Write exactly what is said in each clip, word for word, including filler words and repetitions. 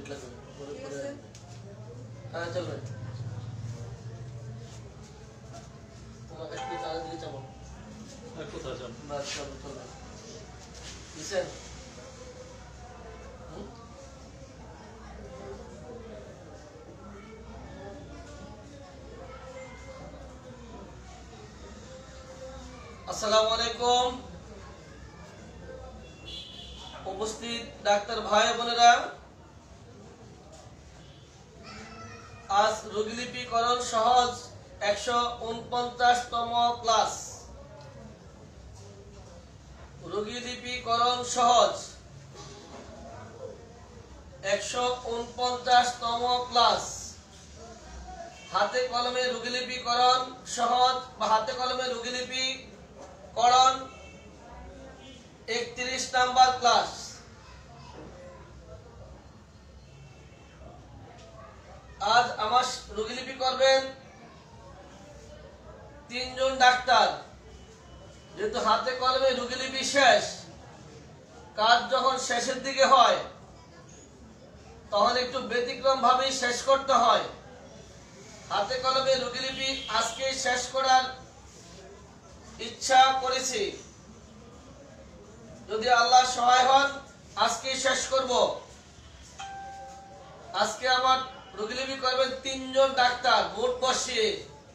হ্যাঁ চলবে তোমাকে একটু চার্জ দিয়ে যাবো কোথায় যাবো না চলো চলবে বুঝছেন আসসালামু আলাইকুম উপস্থিত ডাক্তার ভাই বোনেরা আজ রোগীলিপিকরণ সহজ একশো উনপঞ্চাশ তম ক্লাস রোগীলিপিকরণ সহজ একশো উনপঞ্চাশ তম ক্লাস হাতে কলমে রোগীলিপিকরণ সহজ বা হাতে কলমে রোগীলিপি করণ একত্রিশ নাম্বার ক্লাস আজ আমার রোগীলিপি করবেন তিনজন ডাক্তার যেহেতু হাতে কলমে রোগীলিপি শেষ কাজ যখন শেষের দিকে হয় তখন একটু ব্যতিক্রম ভাবেই শেষ করতে হয় হাতে কলমে রোগীলিপি আজকে শেষ করার ইচ্ছা করেছি যদি আল্লাহ সহায় হন আজকে শেষ করব আজকে আমার রোগীলিপি করবেন তিনজন ডাক্তার মোট বসিয়ে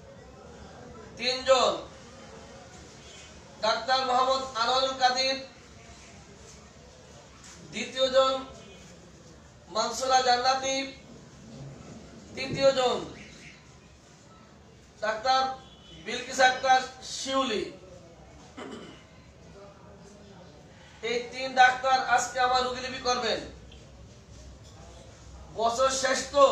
তিনজন ডাক্তার মোহাম্মদ আনোয়ারুল কাদির দ্বিতীয় জন মানসুরা জান্নাতি তৃতীয় জন ডাক্তার বিলকিস আক্তার শিউলি এই তিন ডাক্তার আজকে আমার রোগীলিপি করবেন বছর শেষ তো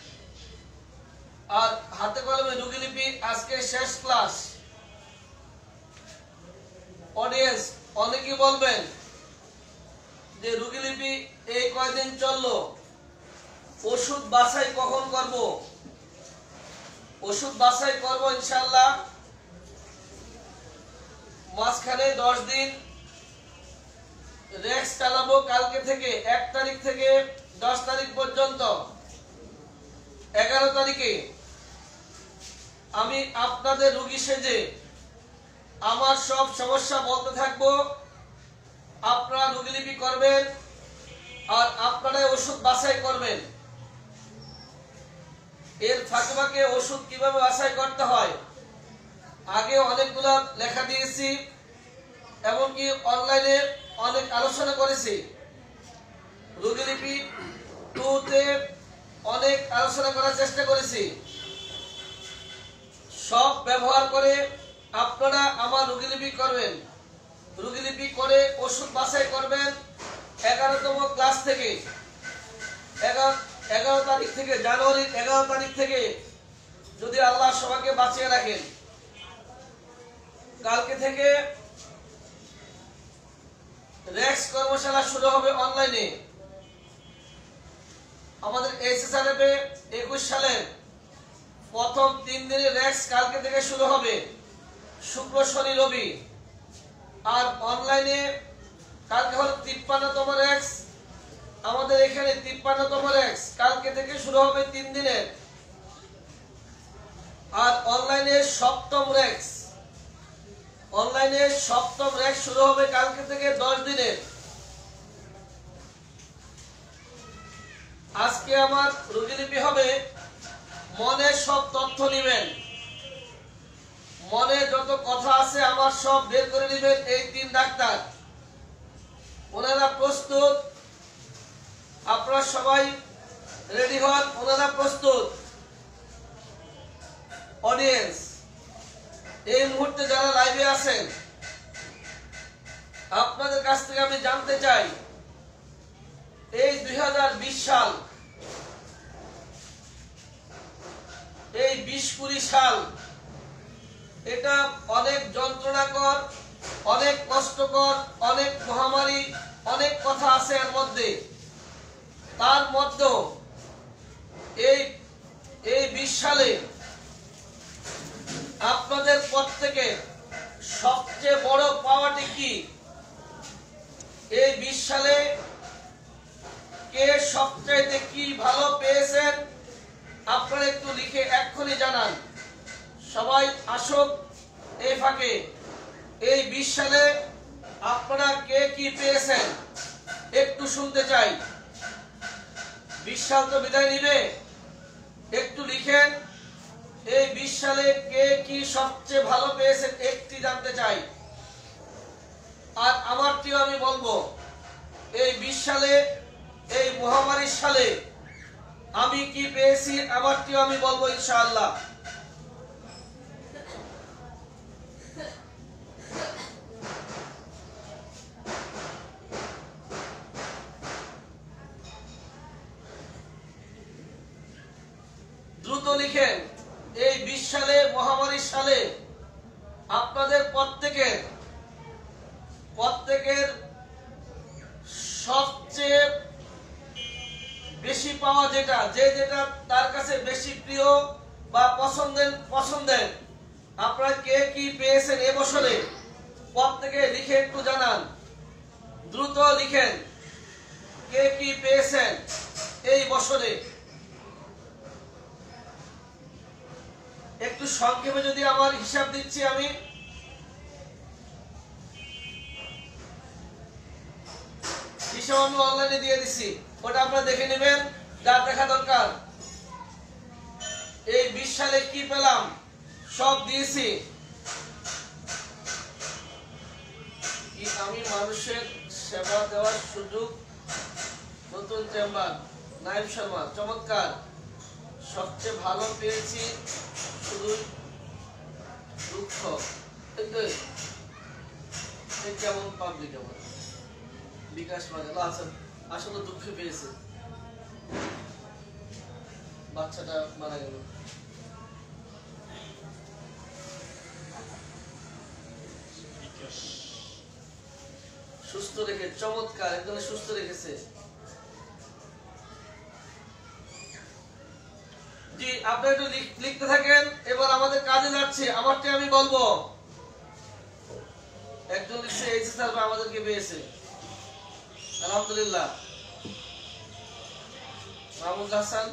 আর হাতে কলমে রোগীলিপি আজকে শেষ ক্লাস অডিয়েন্স অনেকেই বলবেন যে রোগীলিপি এই কয়দিন চললো ওষুধ বাছাই কখন করব ওষুধ বাছাই করব ইনশাআল্লাহ মাঝখানে দশ দিন রেক্স চালাবো কালকে থেকে এক তারিখ থেকে দশ তারিখ পর্যন্ত এগারো তারিখে আমি আপনাদের রোগী সেজে আমার সব সমস্যা বলতে থাকবো আপনারা রোগীলিপি করবেন আর আপনারাই ওষুধ বাছাই করবেন এর ফাঁকে ফাঁকে ওষুধ কিভাবে বাছাই করতে হয় আগে অনেকগুলো লেখা দিয়েছি এমনকি অনলাইনে অনেক আলোচনা করেছি রোগীলিপি টু তে অনেক আলোচনা করার চেষ্টা করেছি সব ব্যবহার করে আপনারা আমার রোগীলিপি করবেন রোগীলিপি করে ওষুধ বাছাই করবেন এগারোতম ক্লাস থেকে এগারো এগারো তারিখ থেকে জানুয়ারির এগারো তারিখ থেকে যদি আল্লাহ সবাইকে বাঁচিয়ে রাখেন কালকে থেকে রেক্স কর্মশালা শুরু হবে অনলাইনে আমাদের এসএসআরএফে একুশ সালের প্রথম তিন দিনের রেক্স কালকে থেকে শুরু হবে শুক্র শনি রবি আর অনলাইনে কালকে হলো তিপ্পান্নতম রেক্স আমাদের এখানে তিপ্পান্নতম রেক্স কালকে থেকে শুরু হবে তিন দিনের আর অনলাইনে সপ্তম রেক্স অনলাইনে সপ্তম রেক্স শুরু হবে কালকে থেকে দশ দিনের আজকে আমার রোগীলিপি হবে মনে সব তথ্য নেবেন মনে যত কথা আছে আমার সব বের করে নেবেন এই তিন ডাক্তার ওনারা প্রস্তুত আপনারা সবাই রেডি হন ওনারা প্রস্তুত অডিয়েন্স এই মুহূর্তে যারা লাইভে আছেন আপনাদের কাছ থেকে আমি জানতে চাই এই দুই হাজার বিশ সাল এই বিশ কুড়ি সাল এটা অনেক যন্ত্রণাকর অনেক কষ্টকর অনেক মহামারী অনেক কথা আছে এর মধ্যে তার মধ্যেও এই এই বিশ সালে আপনাদের প্রত্যেকের সবচেয়ে বড় পাওয়াটি কি এই বিশ সালে কে সবচাইতে কি আসুক এই ফাঁকে এই বিশ সালে আপনারা কে কি পেয়েছেন একটু শুনতে চাই। বিশ সাল তো বিদায় নিবে, একটু লিখেন এই বিশ সালে কে কি সবচেয়ে ভালো পেয়েছেন একটি জানতে চাই। আর আমারটিও আমি বলবো এই বিশ সালে এই মহামারীর সালে আমি কি পেয়েছি আমারটিও আমি বলবো ইনশাআল্লাহ। দ্রুত লিখেন এই বিশ সালে মহামারীর সালে আপনাদের প্রত্যেকের প্রত্যেকের সবচেয়ে বেশি পাওয়া যেটা যে যেটা তার কাছে বেশি প্রিয় বা পছন্দের পছন্দের আপনারা কে কি পেয়েছেন এবছরে প্রত্যেকে লিখে একটু জানান। দ্রুত লিখেন কে কি পেয়েছেন এই বছরে। একটু সংক্ষেপে যদি আমার হিসাব দিচ্ছি আমি, হিসাব আমি অনলাইনে দিয়ে দিছি, ওটা আপনারা দেখে নেবেন যা দেখা দরকার। এই বিশ সালে কি পেলাম সব দিয়েছি। আমি মানুষের সেবা দেওয়ার সুযোগ, নতুন চেম্বার, নাইম শর্মা, চমৎকার। সবচেয়ে ভালো পেয়েছি শুধু দুঃখ। কেমন পাবলিক আমার বিকাশ বাজার আছেন, আসলে দুঃখে পেয়েছে, বাচ্চাটা মারা গেল। সুস্থ রেখে, চমৎকার, একদম সুস্থ রেখেছে। জি, আপনারা একটু লিখতে থাকেন, এবার আমাদের কাজে যাচ্ছে। আমারটা আমি বলবো। একজন লিখছে এইচ স্যার আমাদেরকে পেয়েছে, আলহামদুলিল্লাহ। মাহমুদ হাসান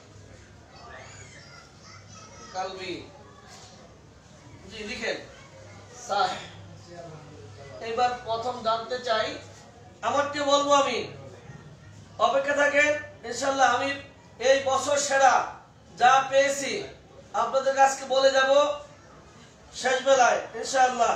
কালবি, জি লিখেন স্যার। এবার প্রথম জানতে চাই, আমারটা বলবো আমি, অপেক্ষা থাকেন ইনশাআল্লাহ। আমি এই বছর সেরা যা পেয়েছি আপনাদের কাছে বলে যাব শেষ বেলায় ইনশাআল্লাহ।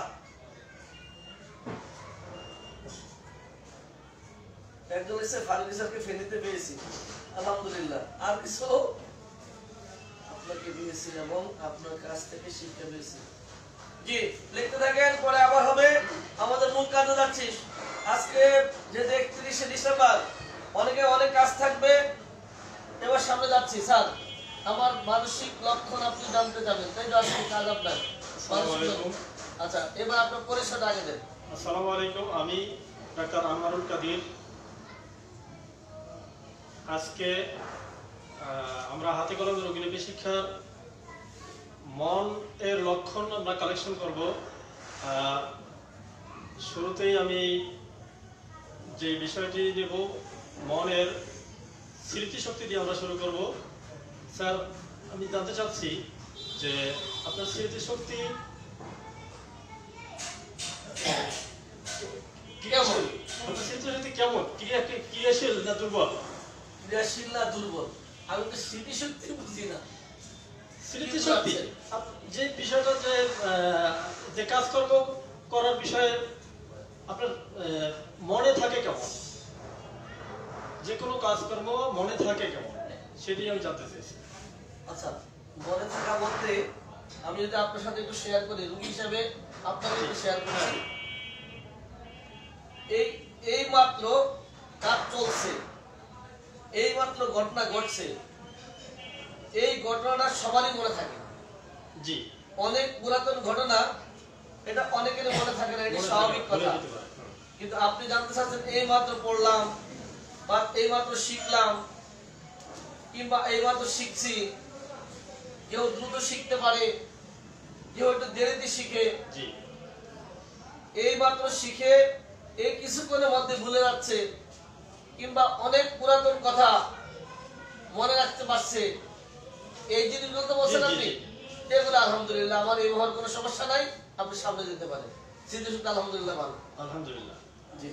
একজন এসে ফারুক স্যারকে ফেনীতে পেয়েছি, আলহামদুলিল্লাহ। আর কিছু আপনাকে পেয়েছি এবং আপনার কাছ থেকে শিক্ষা পেয়েছি। জি, লিখতে থাকেন, পরে আবার হবে। আমাদের মূল কাজে যাচ্ছি। আজকে যেহেতু একত্রিশে ডিসেম্বর, অনেকে অনেক কাজ থাকবে। এবার সামনে যাচ্ছি। স্যার, আমার মানসিক লক্ষণ আপনি জানতে যাবেন, তাই তো আজকে কাজ আপনার। আচ্ছা, এবার আপনার পরিচয়টা আগে দেন। আসসালামু আলাইকুম, আমি ডাক্তার আনোয়ারুল কাদির। আজকে আমরা হাতে কলমে রোগীলিপি শিক্ষার মন এর লক্ষণ আমরা কালেকশন করব। শুরুতেই আমি যে বিষয়টি দেব, মনের স্মৃতিশক্তি দিয়ে আমরা শুরু করব। স্যার, আমি জানতে চাচ্ছি যে আপনার স্মৃতিশক্তি কেমন? আপনার স্মৃতিশক্তি কেমন? ক্রিয়াশীল না দুর্বল? ক্রিয়াশীল না দুর্বল? আমি তো স্মৃতিশক্তি বুঝি না। স্মৃতিশক্তি যে বিষয়টা, যে যে কাজকর্ম করার বিষয়ে আপনার মনে থাকে কেমন, যে কোনো কাজকর্ম মনে থাকে কেমন, সেটি আমি জানতে চাইছি। আচ্ছা, মনে থাকা বলতে আমি যদি আপনার সাথে একটু শেয়ার করি, রোগী হিসাবে আপনাকে একটু শেয়ার করছি। এই এই মাত্র কাজ চলছে, এই মাত্র ঘটনা ঘটছে, এই ঘটনাটা সবারই মনে থাকে। জি, অনেক পুরাতন ঘটনা, এটা অনেকের মনে থাকে না, এটা স্বাভাবিক কথা। কিন্তু আপনি জানতে চাচ্ছেন এই মাত্র পড়লাম বা এই মাত্র শিখলাম কিংবা এই মাত্র শিখছি। কেউ দ্রুত শিখতে পারে, কেউ একটু দেরিতে শিখে। এই মাত্র শিখে এই কিছুক্ষণের মধ্যে ভুলে যাচ্ছে, কিংবা অনেক পুরাতন কথা মনে রাখতে পারছে। এই জিনিসগুলো তো বলছেন আপনি। এগুলো আলহামদুলিল্লাহ আমার এই ব্যবহার কোনো সমস্যা নাই, আপনি সামনে যেতে পারেন। স্মৃতিশক্তি আলহামদুলিল্লাহ ভালো। আলহামদুলিল্লাহ। জি।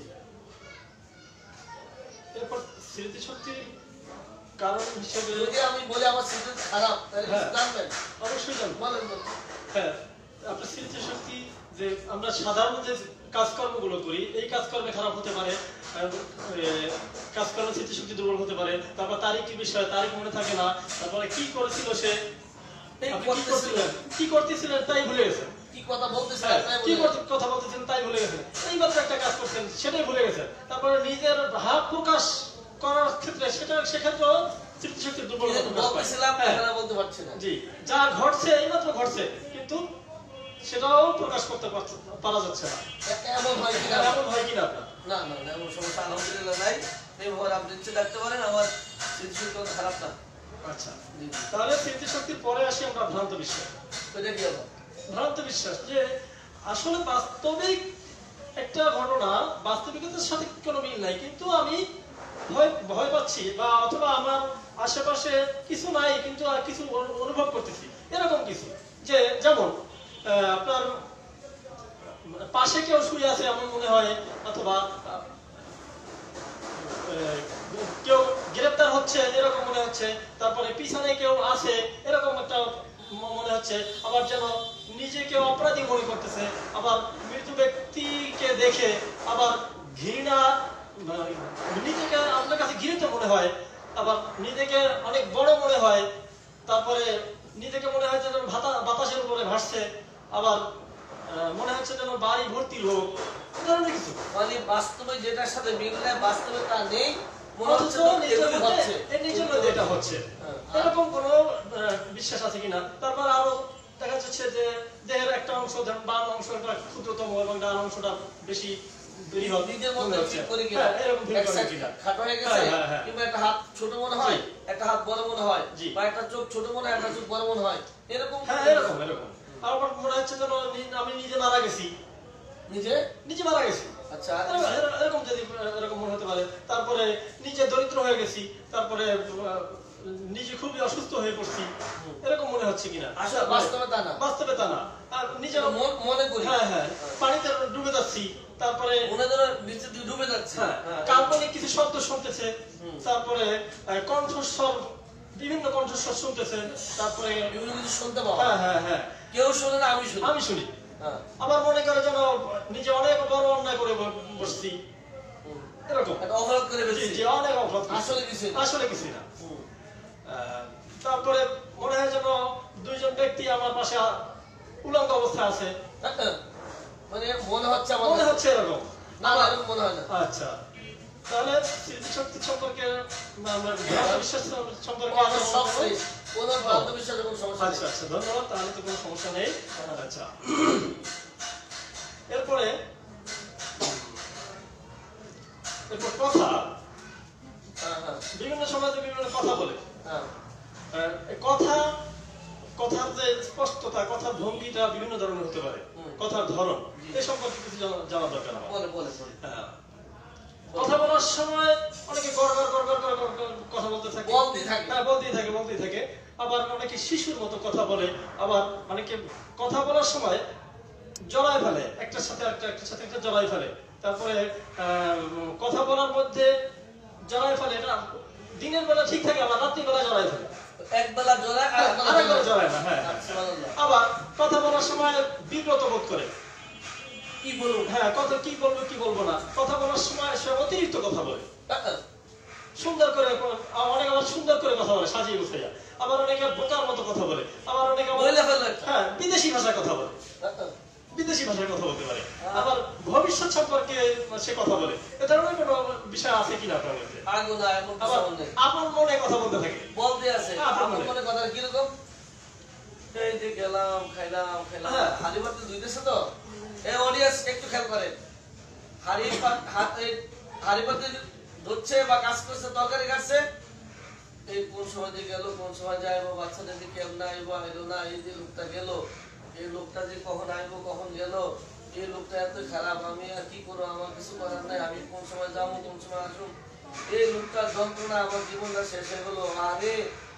এরপর স্মৃতিশক্তির কারণ হিসেবে যদি আমি বলি আমার স্মৃতি খারাপ তাহলে কিছু জানবেন? অবশ্যই জানবো। বলেন বলেন। হ্যাঁ, আপনার স্মৃতিশক্তি যে আমরা সাধারণ যে কাজকর্মগুলো করি এই কাজকর্মে খারাপ হতে পারে, কাজকর্মের স্মৃতিশক্তি দুর্বল হতে পারে। তারপর তারিখের বিষয়, তারিখ মনে থাকে না। তারপরে কি করেছিল সে, আপনি কি করছিলেন কি করতেছিলেন তাই ভুলে গেছেন, কি কথা বলতেছিলেন তাই কি বলে গেছেন। কথা বলতেছেন তাই ভুলে গেছেন, এইমাত্র একটা কাজ করছেন সেটাই ভুলে গেছেন। তারপরে নিজের ভাব প্রকাশ করার ক্ষেত্রে সেটা সেক্ষেত্রেও স্মৃতিশক্তির দুর্বলতা প্রকাশ পায়। বলতেছিলাম হ্যাঁ। এখানে বলতে পারছি না। জি, যা ঘটছে এইমাত্র ঘটছে কিন্তু সেটাও প্রকাশ করতে পারছে- পারা যাচ্ছে না। এ- এমন হয় কিনা? এমন হয় কিনা আপনার? না না না, এমন সমস্যা আলহামদুলিল্লাহ নাই। এই ব্যবহার আপনি ইচ্ছে রাখতে পারেন, আমার স্মৃতিশক্তি অত খারাপ না। আচ্ছা, জি জি। তাহলে স্মৃতিশক্তির পরে আসি আমরা ভ্রান্ত বিশ্বাস। এটা কি আবার? ভ্রান্ত বিশ্বাস যে আসলে বাস্তবিক একটা ঘটনা বাস্তবিকতার সাথে কোনো মিল নাই, কিন্তু আমি ভয় ভয় পাচ্ছি বা অথবা আমার আশেপাশে কিছু নাই কিন্তু আর কিছু অনু- অনুভব করতেছি, এরকম কিছু। যে যেমন আহ, আপনার পাশে কেউ শুয়ে আছে এমন মনে হয়, অথবা আহ, কেউ গ্রেফতার হচ্ছে এরকম মনে হচ্ছে, তারপরে পিছনে কেউ আছে এরকম একটা ম- মনে হচ্ছে, আবার যেন নিজেকে অপরাধী মনে করতেছে, আবার মৃত ব্যক্তিকে দেখে আবার ঘৃণা, আহ, নিজেকে আপনার কাছে ঘৃণিত মনে হয়, আবার নিজেকে অনেক বড় মনে হয়, তারপরে নিজেকে মনে হয় যেন ভাতা- বাতাসের উপরে ভাসছে, আবার আহ, মনে হচ্ছে যেন বাড়ি ভর্তি লোক, এ ধরনের কিছু। মানে বাস্তবে যেটার সাথে মিল নাই, বাস্তবে তা নেই, মনে অথচ হচ্ছে তো নিজের এগুলি মধ্যে হচ্ছে। এর নিজের মধ্যে এটা হচ্ছে, হ্যাঁ। এরকম কোন বিশ্বাস আছে কিনা? তারপর আরো দেখা যাচ্ছে যে দেহের একটা অংশ, যেমন বাম অংশটা ক্ষুদ্রতম এবং ডান অংশটা বেশি বৃহৎ নিজের মনে মধ্যে হচ্ছে। ফিল করি কিনা? হ্যাঁ, এরকম ফিল এক করে সাইড কিনা? খাটো হয়ে গেছে, হ্যাঁ, হ্যাঁ, হ্যাঁ। কিংবা একটা হাত ছোট মনে হয়, জি। একটা হাত বড় মনে হয়, জি। বা একটা চোখ ছোট মনে হয়, একটা চোখ বড় মনে হয়, এরকম। হ্যাঁ, এরকম এরকম আবার মনে হচ্ছে যেন নি- আমি নিজে মারা গেছি, নিজে। নিজে মারা গেছি, আচ্ছা। এরকম- এরকম- এরকম যদি আহ, এরকম মনে হতে পারে। তারপরে নিজে দরিদ্র হয়ে গেছি, তারপরে আহ, নিজে খুবই অসুস্থ হয়ে পড়ছি, এরকম মনে হচ্ছে কিনা? আসলে বাস্তবে তা না। বাস্তবে তা না। আর নিজের মন- মনে করি। হ্যাঁ হ্যাঁ পানিতে ডুবে যাচ্ছি, তারপরে মনে ধরো নিচে দিয়ে ডুবে যাচ্ছে। হ্যাঁ, হ্যাঁ। কাল্পনিক কিছু শব্দ শুনতেছে, হুম। তারপরে আহ, কণ্ঠস্বর, বিভিন্ন কণ্ঠস্বর শুনতেছে, তারপরে এগুলো কিছু শুনতে পাওয়া। হ্যাঁ হ্যাঁ হ্যাঁ কেউ শুনে না, আমি শুনি। আমি শুনি। হ্যাঁ। আবার মনে করে যেন নিজে অনেক বড় অন্যায় করে ব- বসছি, হুম। এরকম। একটা অপরাধ করে জি, ফেলছি। জি, অনেক অপরাধ করছি। আসলে কিছুই না। আসলে কিছুই না। হুম। আহ, তারপরে মনে হয় যেন দুইজন ব্যক্তি আমার পাশে আ- উলঙ্গ অবস্থায় আছে, হ্যাঁ। মানে মনে হচ্ছে আমার মনে কাছে। হচ্ছে এরকম। না না, এরকম মনে হয় না। আচ্ছা, তাহলে স্মৃতিশক্তি সম্পর্কে বা আমরা ভ্রান্ত বিশ্বাস সম্পর্কে ও, আমার সব শেষ। কোনো ভ্রান্ত বিশ্বাসের কোনো সমস্যা নেই। আচ্ছা আচ্ছা, ধন্যবাদ, তাহলে তো কোনো সমস্যা নেই। আচ্ছা, এরপরে এরপর কথা, হ্যাঁ হ্যাঁ বিভিন্ন সময় বিভিন্ন কথা বলে, হ্যাঁ। আহ, এই কথা কথার যে স্পষ্টতা, কথার ভঙ্গিটা বিভিন্ন ধরনের হতে পারে, হুম। কথার ধরন, জি। এই সম্পর্কে কিছু জানা- জানা দরকার আমার। বলে বলে বলে। হ্যাঁ। কথা বলার সময় অনেকে গড় গড় গড় গড় গড় গড় গড় কথা বলতে থাকে, বলতেই থাকে। হ্যাঁ বলতেই থাকে বলতেই থাকে। আবার অনেকে শিশুর মতো কথা বলে, আবার অনেকে কথা বলার সময় জড়ায় ফেলে, একটার সাথে একটা একটার সাথে একটা জড়ায় ফেলে। তারপরে আহ, কথা বলার মধ্যে জড়ায় ফেলে, এটা দিনের বেলা ঠিক থাকে, আবার রাত্রি বেলা জড়ায় ফেলে, এক বেলা জোড়ায় আর এক বেলা আরেক বেলা জোড়ায়। জড়ায় না। হ্যাঁ হ্যাঁ। সুবহানাল্লাহ। আবার কথা বলার সময় বিব্রত বোধ করে, কি বলুন? হ্যাঁ কথা কি বলবো কি বলবো না, কথা বলার সময় সে অতিরিক্ত কথা বলে, হ্যাঁ। সুন্দর করে, অনেকে আবার সুন্দর করে কথা বলে সাজিয়ে গুছাইয়া, আবার অনেকে বোকার মতো কথা বলে, আবার অনেকে আবার- বইলা ফেললো একটা। হ্যাঁ বিদেশি ভাষায় কথা বলে, হ্যাঁ। বিদেশি ভাষায় কথা বলতে পারে, আবার ভবিষ্যৎ সম্পর্কে সে কথা বলে। এ ধরনের কোনো বিষয় আছে কিনা আপনার মধ্যে? আগুন না, এমন কিছু আবার নেই। আপন মনে কথা বলতে থাকে, বলতে আছে। হ্যাঁ, আমার বলে। মনে কথা কিরকম? এই যে গেলাম, খাইলাম, খাইলাম। হ্যাঁ। হাড়ি পাতে ধুইতেছে তো। এই অডিয়েন্স একটু খেয়াল করেন। হাড়ি পাত- হাত- এই হাড়ি পাতে ধুচ্ছে বা কাজ করছে, তরকারি কাটছে। এই কোন সময় যে গেল, কোন সময় যাইবো, বাচ্চাদের যে কেমন আইবো, আইলো না, এই যে লোকটা গেল, এই লোকটা যে কখন আইবো, কখন গেল, এই লোকটা এত খারাপ, আমি আর কি করবো, আমার কিছু করার নাই, আমি কোন সময় যাবো, কোন সময় আসবো, এই লোকটার যন্ত্রণা আমার জীবনটা শেষ হয়ে গেলো। আরে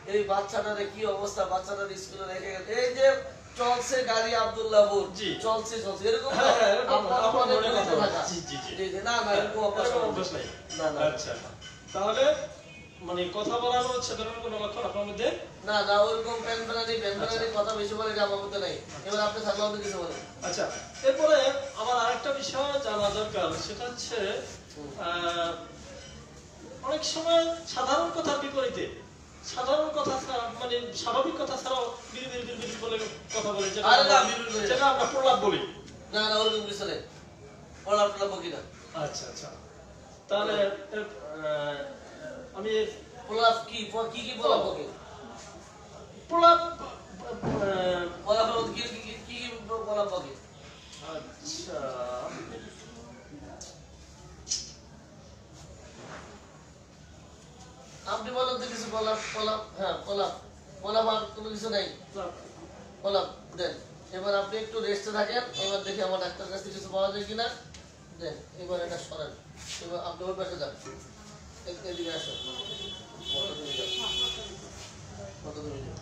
এই বাচ্চাটারে কি অবস্থা, বাচ্চাটার স্কুলে রেখে গেছে, এই যে চলছে গাড়ি আব্দুল্লাহপুর, জি। চলছে চলছে এরকম তো? হ্যাঁ, হ্যাঁ, এরকম আপনার আপনার মনে মনে মনে কথা। থাকা। জি, জি, জি। জি, জি, না না এরকম অভ্যাস এরকম আমার অভ্যাস নাই। না না আচ্ছা, তাহলে মানে কথা বলানো হচ্ছে ধরুন কোনো লক্ষণ আপনার মধ্যে না না ওরকম প্যান প্যানানি প্যান প্যানানি কথা বেশি বলে এটা আমার মধ্যে নাই। এবার আপনি থাকলে আপনি কিছু বলেন। আচ্ছা। এরপরে আমার আরেকটা বিষয় জানা দরকার, সেটা হচ্ছে আহ, অনেক সময় সাধারণ কথার বিপরীতে সাধারণ কথা ছাড়া মানে স্বাভাবিক কথা ছাড়াও বিড়ি বিড়ি বিড়ি বিড়ি বলে কথা বলে, যেটা আরে না, আমরা- বিড়ি বিড়ি বলে না। যেটা আমরা প্রলাপ বলি। না না ওরকম কিছু নেই, পড়া টলা বকি না। আচ্ছা আচ্ছা, তাহলে এর, আহ, আমি প্রলাপ কি কি কি প্রলাপ বকি? প্রলাপ আহ, প্রলাপের মধ্যে কি কি কি কি প্রলাপ বকি? আচ্ছা আপনি বলেন তো কিছু প্রলাপ প্রলাপ হ্যাঁ প্রলাপ প্রলাপ আর কোনো কিছু নাই, প্রলাপ দেন। এবার আপনি একটু রেস্টে থাকেন, এবার দেখি আমার ডাক্তার কাছে কিছু পাওয়া যায় কিনা। দেন এবার এটা সরান, এবার আপনি ওই পাশে যান, এক- এদিকে আসুন। মতো তুমি যাও। মতো তুমি যাও।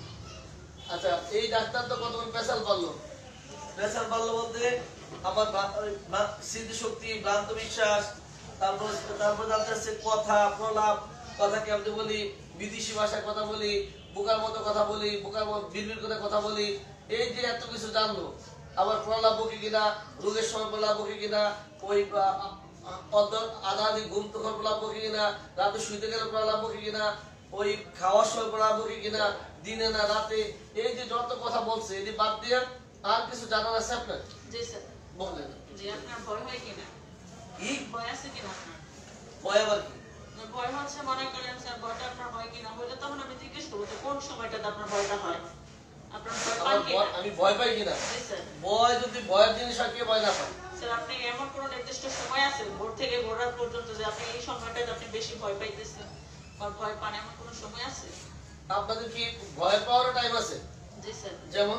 আচ্ছা এই ডাক্তার তো কতক্ষণ পেশাল পারলো, পেশাল পারলো বলতে আমার ভা- ওই ভা- স্মৃতিশক্তি, ভ্রান্ত বিশ্বাস, তারপর তারপর জানতেছে কথা প্রলাপ, কথা কেমন বলি, বিদেশি ভাষায় কথা বলি, বোকার মতো কথা বলি, বোকার মতো বিড়বিড় করে কথা বলি, এই যে এত কিছু জানলো। আবার প্রলাপ বকি কিনা, রোগের সময় প্রলাপ বকি কিনা, ওই আ- আ- অর্ধ- আধা আধি ঘুম তখন প্রলাপ বকি কিনা, রাতে শুইতে গেলে প্রলাপ বকি কিনা, ওই খাওয়ার সময় প্রলাপ বকি কিনা, দিনে না রাতে, এই যে যত কথা বলছে এটি বাদ দিয়ে আর কিছু জানার আছে আপনার? জি স্যার। বললেন জি, আপনার ভয় হয় কিনা? কি ভয় আছে কিনা আপনার? ভয় আবার কি? ভয় হচ্ছে মনে করেন স্যার, ভয়টা আপনার হয় কিনা হইলে তখন আমি জিজ্ঞেস করবো যে কোন সময়টাতে আপনার ভয়টা হয়, আপনার ভয় পান আমার কিনা? ভয়- আমি ভয় পাই কিনা? জি স্যার। ভয় যদি ভয়ের জিনিস হয় কে ভয় না পায়? স্যার আপনি এমন কোনো নির্দিষ্ট সময় আছে ভোর থেকে ভোর রাত পর্যন্ত যে আপনি এই সময়টাতে আপনি বেশি ভয় পাইতেছেন বা ভয় পান, এমন কোনো সময় আছে? আপনাদের কি ভয় পাওয়ার টাইম আছে? জি স্যার। যেমন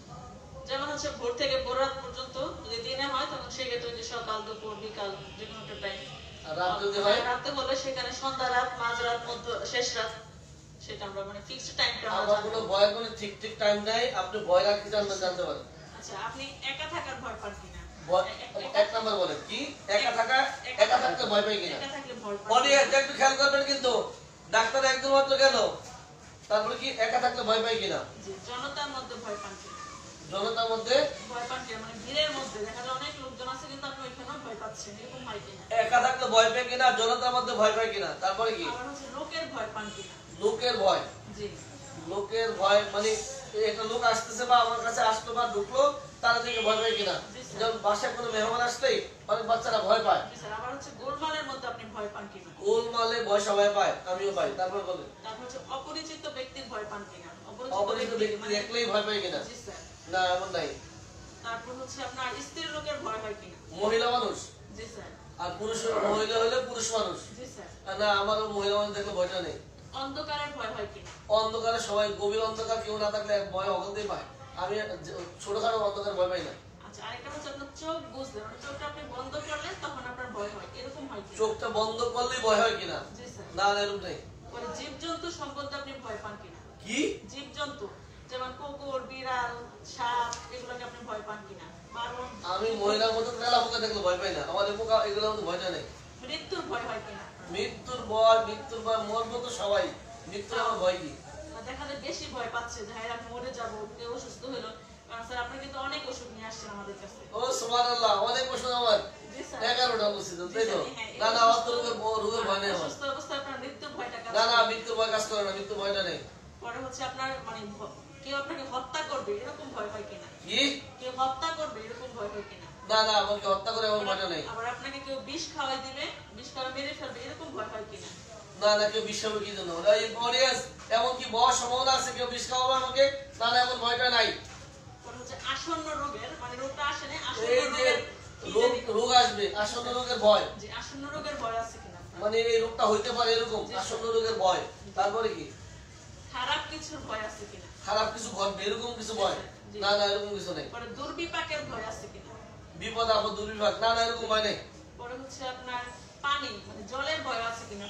যেমন হচ্ছে ভোর থেকে ভোর রাত পর্যন্ত যদি দিনে হয় তখন সেক্ষেত্রে যে সকাল দুপুর বিকাল যে কোনো একটা টাইম, আর রাত যদি হয়? রাতে হলে সেখানে সন্ধ্যা রাত মাঝ রাত মধ্য শেষ রাত, সেটা আমরা মানে ফিক্সড টাইমটা আমরা আমার জানি। কোনো ভয়ের কোনো ঠিক ঠিক টাইম নাই, আপনি ভয় রাখতে জানবেন জানতে পারেন। আচ্ছা, আপনি একা থাকার ভয় পান কিনা? ভয়- এ- এ- এক নাম্বার বলেন কি একা থাকা, একা থাকতে ভয় পাই কিনা? একা থাকলে ভয় পান বডি কিনা? একটু খেয়াল করবেন কিন্তু ডাক্তার একদম মাত্র গেল, তারপরে কি একা থাকলে ভয় পাই কিনা? জি, জনতার মধ্যে ভয় পান কিনা? জনতার মধ্যে ভয় পান কিনা মানে ভিড়ের মধ্যে দেখা যায় অনেক লোকজন আছে কিন্তু আপনি ওইখানেও ভয় পাচ্ছেন, এরকম হয় কিনা? একা থাকলে ভয় পাই কিনা, জনতার মধ্যে ভয় পাই কিনা, তারপরে কি আবার হচ্ছে লোকের ভয় পান কিনা? লোকের ভয়। জি। লোকের ভয় মানে একটা লোক আসতেছে বা আমার কাছে আসলো বা ঢুকলো তারা থেকে ভয় পায় কিনা? জি, স্যার। যেমন বাসায় কোনো মেহমান আসলেই অনেক বাচ্চারা ভয় পায়। জি স্যার। আবার হচ্ছে গোলমালের মধ্যে আপনি ভয় পান কিনা? গোলমালে ভয় সবাই পায়, আমিও পাই। তারপর বলেন তারপর হচ্ছে অপরিচিত ব্যক্তির ভয় পান কিনা? অপরিচিত ব্যক্তি মানে- দেখলেই ভয় পাই কিনা? জি স্যার। না এমন নাই। তারপর হচ্ছে আপনার স্ত্রীর লোকের ভয় হয় কিনা? মহিলা মানুষ জি স্যার। আর পুরুষ মহিলা হলে পুরুষ মানুষ। জি স্যার। আর না আমারও মহিলা মানুষ দেখলে ভয়টা নেই। অন্ধকারের ভয় হয় কিনা? অন্ধকারে সবাই গভীর অন্ধকার কেউ না থাকলে ভয় অগতেই পায়। আমি ছোটখাটো অন্ধকার ভয় পাই না। আচ্ছা, আরেকটা হচ্ছে আপনার চোখ বুঝলেন, মানে চোখটা আপনি বন্ধ করলেন তখন আপনার ভয় হয়, এরকম হয় কিনা? চোখটা বন্ধ করলেই ভয় হয় কিনা? জি স্যার। না না এরকম নেই। পরে জীবজন্তু সম্বন্ধে আপনি ভয় পান কিনা? কি জীবজন্তু যেমন কুকুর, বিড়াল, সাপ, এগুলোকে আপনি ভয় পান কিনা? বারণ, আমি মহিলার মতো তেলা পোকা দেখলে ভয় পাই না। আমাদের পোকা এগুলোর মধ্যে ভয়টা নেই। মৃত্যুর ভয় হয় কিনা? মৃত্যুর ভয়, মৃত্যুর ভয় মরবো তো সবাই, মৃত্যুর আমার ভয় কি? বা দেখা যায় বেশি ভয় পাচ্ছে যে হ্যাঁ আমি মরে যাবো, কেউ অসুস্থ হলো, কারণ স্যার আপনি কিন্তু অনেক ওষুধ নিয়ে আসছেন আমাদের কাছে। ও সুবহানাল্লাহ, অনেক ওষুধ আমার জি স্যার। এগারোটা ওষুধ, তাই তো? হ্যাঁ, এই না না আমার তো অসুস্থ- রোগের রোগের ভয় নেই আমার। অসুস্থ অবস্থায় আপনার মৃত্যুর ভয়টা কাজ না না করে। মৃত্যুর ভয় কাজ করে না, মৃত্যুর ভয়টা নেই। পরে হচ্ছে আপনার মানে ভ- কেউ আপনাকে হত্যা করবে এরকম ভয় হয় কিনা? কি? কেউ হত্যা করবে এরকম ভয় হয় কিনা? না না আমাকে হত্যা করে এমন ভয়টা নেই। আবার আপনাকে কেউ বিষ খাওয়াই দিবে, বিষ খাওয়া মেরে ফেলবে এরকম ভয় হয় কিনা? না না কেউ বিষ খাবে কি জন্য? এই অডিয়েন্স এমন কি বড় সম্ভাবনা আছে কেউ বিষ খাওয়াবে আমাকে? না না এমন ভয়টা নাই। পরে হচ্ছে আসন্ন রোগের মানে রোগটা আসে না, আসন্ন এই যে রোগের কি রোগ জানি- রোগ আসবে, আসন্ন রোগের ভয়, যে আসন্ন রোগের ভয় আছে কিনা আপনার? মানে এই রোগটা হইতে পারে এরকম আসন্ন রোগের ভয়। তারপরে কি? খারাপ কিছুর ভয় আছে কিনা? খারাপ কিছু ঘটবে এরকম কিছু ভয়? জি। না না এরকম কিছু নেই। পরে দুর্বিপাকের ভয় আছে কিনা? বিপদ আপদ দুর্বিপাক? না না এরকম ভয় নেই। পরে হচ্ছে আপনার পানি মানে জলের ভয় আছে কিনা আপনার?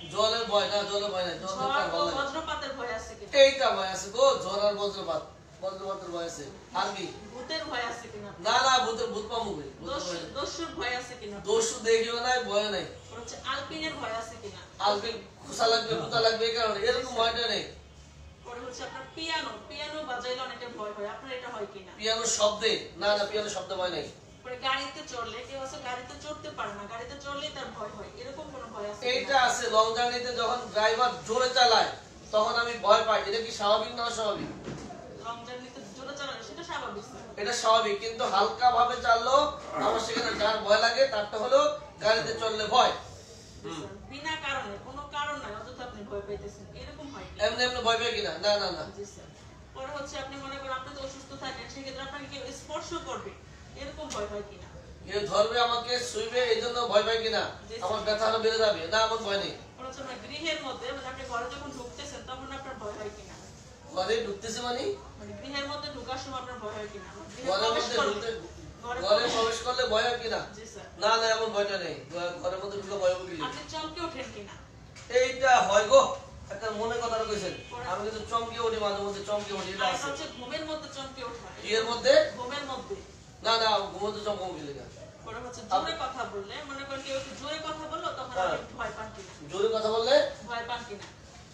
জলের ভয় না, জলের ভয় নাই, জলের ঝড় ভয় ও ভালো লাগে। বজ্রপাতের ভয় আছে কিনা? এইটা ভয় আছে গো, ঝড় আর বজ্রপাত, বজ্রপাতের ভয় আছে। আর কি? ভূতের ভয় আছে কিনা? না না, ভূতের ভূত পাবো কই? ভূতের দস্যু ভয় নেই। দস্যুর ভয় আছে কিনা? দস্যু দেখিও নাই, ভয় নাই। ওর হচ্ছে আলপিনের ভয় আছে কিনা? আলবিন খোসা লাগবে, ভূতা লাগবে, এই কারণে এরকম ভয়টা নেই। পরে হচ্ছে আপনার পিয়ানো পিয়ানো বাজাইলে অনেকের ভয় হয়, আপনার এটা হয় কিনা? পিয়ানোর শব্দে না না, পিয়ানোর শব্দে ভয় নাই। পরে গাড়িতে চড়লে কেউ আছে গাড়িতে চড়তে পারে না, গাড়িতে চড়লেই তার ভয় হয়, এরকম কোনো ভয় আছে এইটা কিনা? আছে, লং জার্নিতে যখন ড্রাইভার জোরে চালায় তখন আমি ভয় পাই। এটা কি স্বাভাবিক না অস্বাভাবিক? লং জার্নিতে জোরে চালালে সেটা স্বাভাবিক স্যার। এটা স্বাভাবিক, কিন্তু হালকা ভাবে চাললো আমার সেখানে যার ভয় লাগে তারটা হলো গাড়িতে চললে ভয়। স্যার, বিনা কারণে কোনো কারণ নাই অযথা আপনি ভয় পাইতেছেন, এরকম হয় কি? এমনি এমনি ভয় পাই কিনা? না না না। জি স্যার। পরে হচ্ছে আপনি মনে করেন আপনি তো অসুস্থ থাকেন, সেক্ষেত্রে আপনাকে কেউ স্পর্শ করবে, এরকম ভয় হয় কিনা? কেউ ধরবে আমাকে, শুইবে, এই জন্য ভয় পাই কিনা? আমার ব্যথা আরো বেড়ে যাবে, না আমার ভয় নেই। পরে হচ্ছে আপনার গৃহের মধ্যে মানে আপনি ঘরে যখন ঢুকতেছেন তখন আপনার ভয় হয় কিনা? ঘরে ঢুকতেছে মানে মানে গৃহের মধ্যে ঢোকার সময় আপনার ভয় হয় কিনা? গৃহে ঘরের প্রবেশ মধ্যে করলে- ঢুকতে, ঘরে ঘরে প্রবেশ- প্রবেশ করলে ভয় হয় কিনা? জি স্যার। না না, এমন ভয়টা নেই। ঘরের মধ্যে ঢুকে ভয় হবে কি? আপনি চমকে ওঠেন কিনা? এইটা হয় গো, একটা মনে কথাটা কইছেন। আমি কিন্তু চমকে উঠি, মাঝে মধ্যে চমকে উঠি, এটা আর এটা আছে। হচ্ছে ঘুমের মধ্যে চমকে ওঠা। এর মধ্যে ঘুমের মধ্যে। না না, ঘুমোতে চমকাবো কি লেগা? পরে হচ্ছে জোরে কথা বললে, মনে করেন কেউ একটু জোরে কথা বললো তখন হ্যাঁ। আপনি ভয় পান কিনা? জোরে কথা বললে ভয় পান কিনা?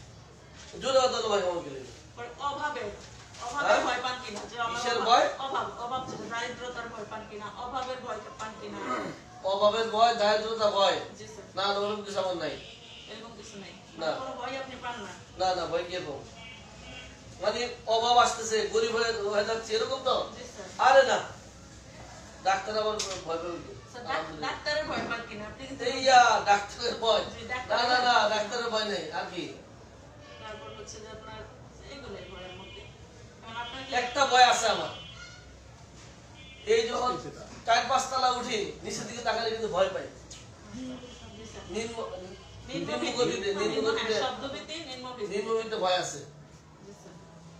জোরে কথা বললে ভয় কেমন কি লেগে? পরে অভাবে অভাবে হ্যাঁ? ভয় পান কিনা? যে আমার কিসের অভাব- ভয়? অভাব অভাব যেটা দারিদ্রতার ভয় পান কিনা? অভাবের ভয় পান কিনা? অভাবের ভয়, দারিদ্রতা ভয়, জি স্যার। না না, ওরকম কিছু আমার নাই। এরকম কিছু নাই। না। কোনো ভয় আপনি পান না। না না, ভয় কি এরকম? মানে অভাব আসতেছে, গরিব হয়ে হয়ে যাচ্ছে, এরকম তো? জি স্যার। আরে না, ডাক্তার আবার ভয় পাবে কি? স্যার, ডাক- ডাক্তারের ভয় পান কিনা? আপনি কিন্তু এইয়া ডাক্তারের ভয়? জি, না ডাক্তারের না না, ভয়। ডাক্তারের ভয় নেই। আর কি? তারপর হচ্ছে যে আপনার এগুলোই ভয়ের মধ্যে। কারণ আপনার কি- একটা ভয় আছে আমার, এই যখন চার পাঁচতলা উঠি নিচের দিকে তাকালে কিন্তু ভয় পাই। জি স্যার। নিম্ন নিম্ন নিম্নভীতি, গতিতে, নিম্ন নিম্ন- গতিতে, হ্যাঁ, শব্দভীতি, নিম্নভীতি। নিম্ন গতিতে ভয় আছে। জি স্যার।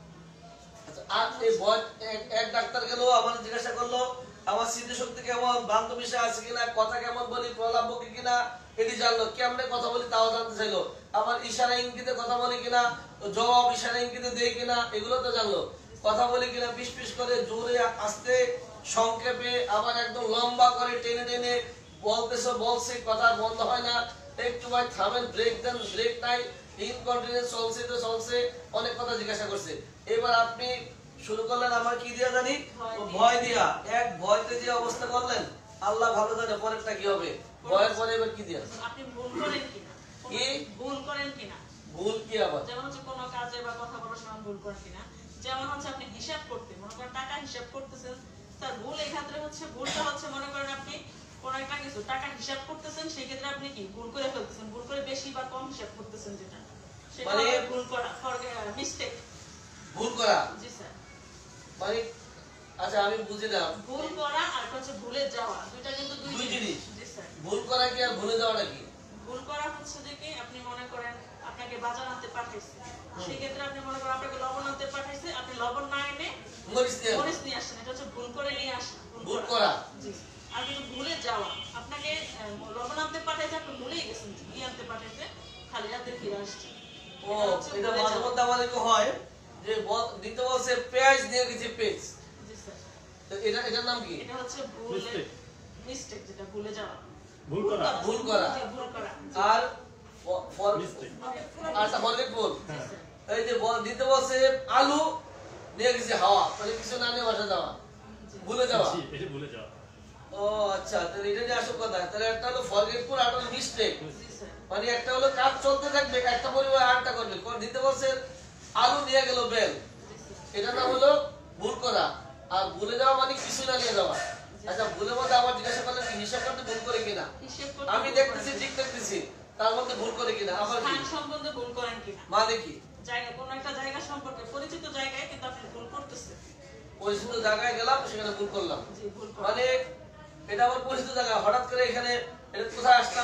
আচ্ছা, আর এই ভয়, এক- এক ডাক্তার গেল, আমার জিজ্ঞাসা করলো আমার স্মৃতিশক্তি কেমন, ভ্রান্ত বিষয় আছে কিনা, কথা কেমন বলি, প্রলাপ বকি কিনা, এটি জানলো। কেমনে কথা বলি তাও জানতে চাইলো। আমার ইশারা ইঙ্গিতে কথা বলি কিনা, জবাব ইশারা ইঙ্গিতে দেই কিনা, এগুলো তো জানলো। কথা বলি কিনা পিস পিস করে, জোরে আস্তে, সংক্ষেপে, আবার একদম লম্বা করে টেনে টেনে বলতেছে, বলছে, কথা বন্ধ হয় না। একটু ভাই থামেন, ব্রেক দেন, ব্রেক নাই, ইনকন্টিনিউয়াস চলছে তো চলছে, অনেক কথা জিজ্ঞাসা করছে। এবার আপনি শুরু করলেন আমার কি দিয়া জানি, ভয় দিয়া। ভয় দিয়া। এক ভয়তে যে অবস্থা করলেন, আল্লাহ ভালো জানে পরেরটা কি হবে। ভয়ের পরে এবার কি দিয়া? আপনি ভুল করেন কিনা? কি? ভুল করেন কিনা? ভুল কি আবার? যেমন হচ্ছে কোনো কাজে বা কথা বলার সময় ভুল করেন কিনা? যেমন হচ্ছে আপনি হিসাব করতে, মনে করেন টাকা হিসাব করতেছেন, তার ভুল এই ক্ষেত্রে হচ্ছে, ভুলটা হচ্ছে মনে করেন আপনি কোনো একটা কিছু টাকা হিসাব করতেছেন, সেই ক্ষেত্রে আপনি কি ভুল করে ফেলতেছেন, ভুল করে বেশি বা কম হিসাব করতেছেন, যেটা সেটা মানে- হলো ভুল করা, মিস্টেক। ভুল করা জি স্যার। মানে, আচ্ছা আমি বুঝিলাম, ভুল করা আর হচ্ছে ভুলে যাওয়া, দুইটা কিন্তু দুই দুই জিনিস। জিনিস। জি স্যার। ভুল করা কি আর ভুলে যাওয়াটা কি? ভুল করা হচ্ছে যে কি আপনি মনে করেন আপনাকে বাজার আনতে পাঠাইছে, সেই ক্ষেত্রে আপনি মনে করেন আপনাকে লবণ আনতে পাঠাইছে, আপনি লবণ না এনে মরিস দিয়ে মরিচ নিয়ে আসছেন, এটা হচ্ছে ভুল করে নিয়ে আসা। ভুল করা। জি। আর কিন্তু ভুলে যাওয়া, আপনাকে আহ, লবণ আনতে পাঠাইছে, আপনি ভুলেই গেছেন যে কি আনতে পাঠাইছে, খালি হাতে ফিরে আসছেন। ও, এটা হচ্ছে এটা ভুলে মাঝে যাওয়া। মধ্যে আমাদের হয় যে বল- দিতে বলছে পেঁয়াজ দিয়ে গেছে পেঁয়াজ, জি স্যার। তো এটা এটার নাম কি? এটা হচ্ছে ভুলে Mistake. মিস্টেক, যেটা ভুলে যাওয়া, ভুল করা। ভুল করা। জি, ভুল করা। আর ফ- ফর- Mistake. আরটা ফরগেটফুল। জি স্যার। এই যে বল- দিতে বলছে আলু নিয়ে গেছে হাওয়া, মানে কিছু না নিয়ে বাসা যাওয়া, ভুলে যাওয়া। জি, এটা ভুলে যাওয়া। ও আচ্ছা, তাহলে এটা নিয়ে আসল কথা। তাহলে একটা হলো ফরগেটফুল, আর একটা হলো মিস্টেক। জি স্যার। মানে একটা হলো কাজ চলতে থাকবে, একটা পরিবার আরেকটা করবে। কোন- দিতে বলছে আলু নিয়ে গেল বেল, জি স্যার। এটা নাম হলো ভুল করা। আর ভুলে যাওয়া মানে কিছু না নিয়ে যাওয়া। আচ্ছা, ভুলের মধ্যে আবার জিজ্ঞাসা করলেন কি হিসাব করতে ভুল করে কিনা? হিসেব করতে আমি ভুল দেখতেছি, করেন। ঠিক দেখতেছি, তার মধ্যে ভুল করে কিনা, আবার কি স্থান সম্বন্ধে ভুল করেন কিনা? মানে কি? জায়গা, কোনো একটা জায়গা সম্পর্কে, পরিচিত জায়গায় কিন্তু আপনি ভুল করতেছেন। পরিচিত জায়গায় গেলাম, সেখানে ভুল করলাম। জি, ভুল করেন। মানে এটা আমার পরিচিত জায়গা, হঠাৎ করে এখানে এটা কোথায় আসলাম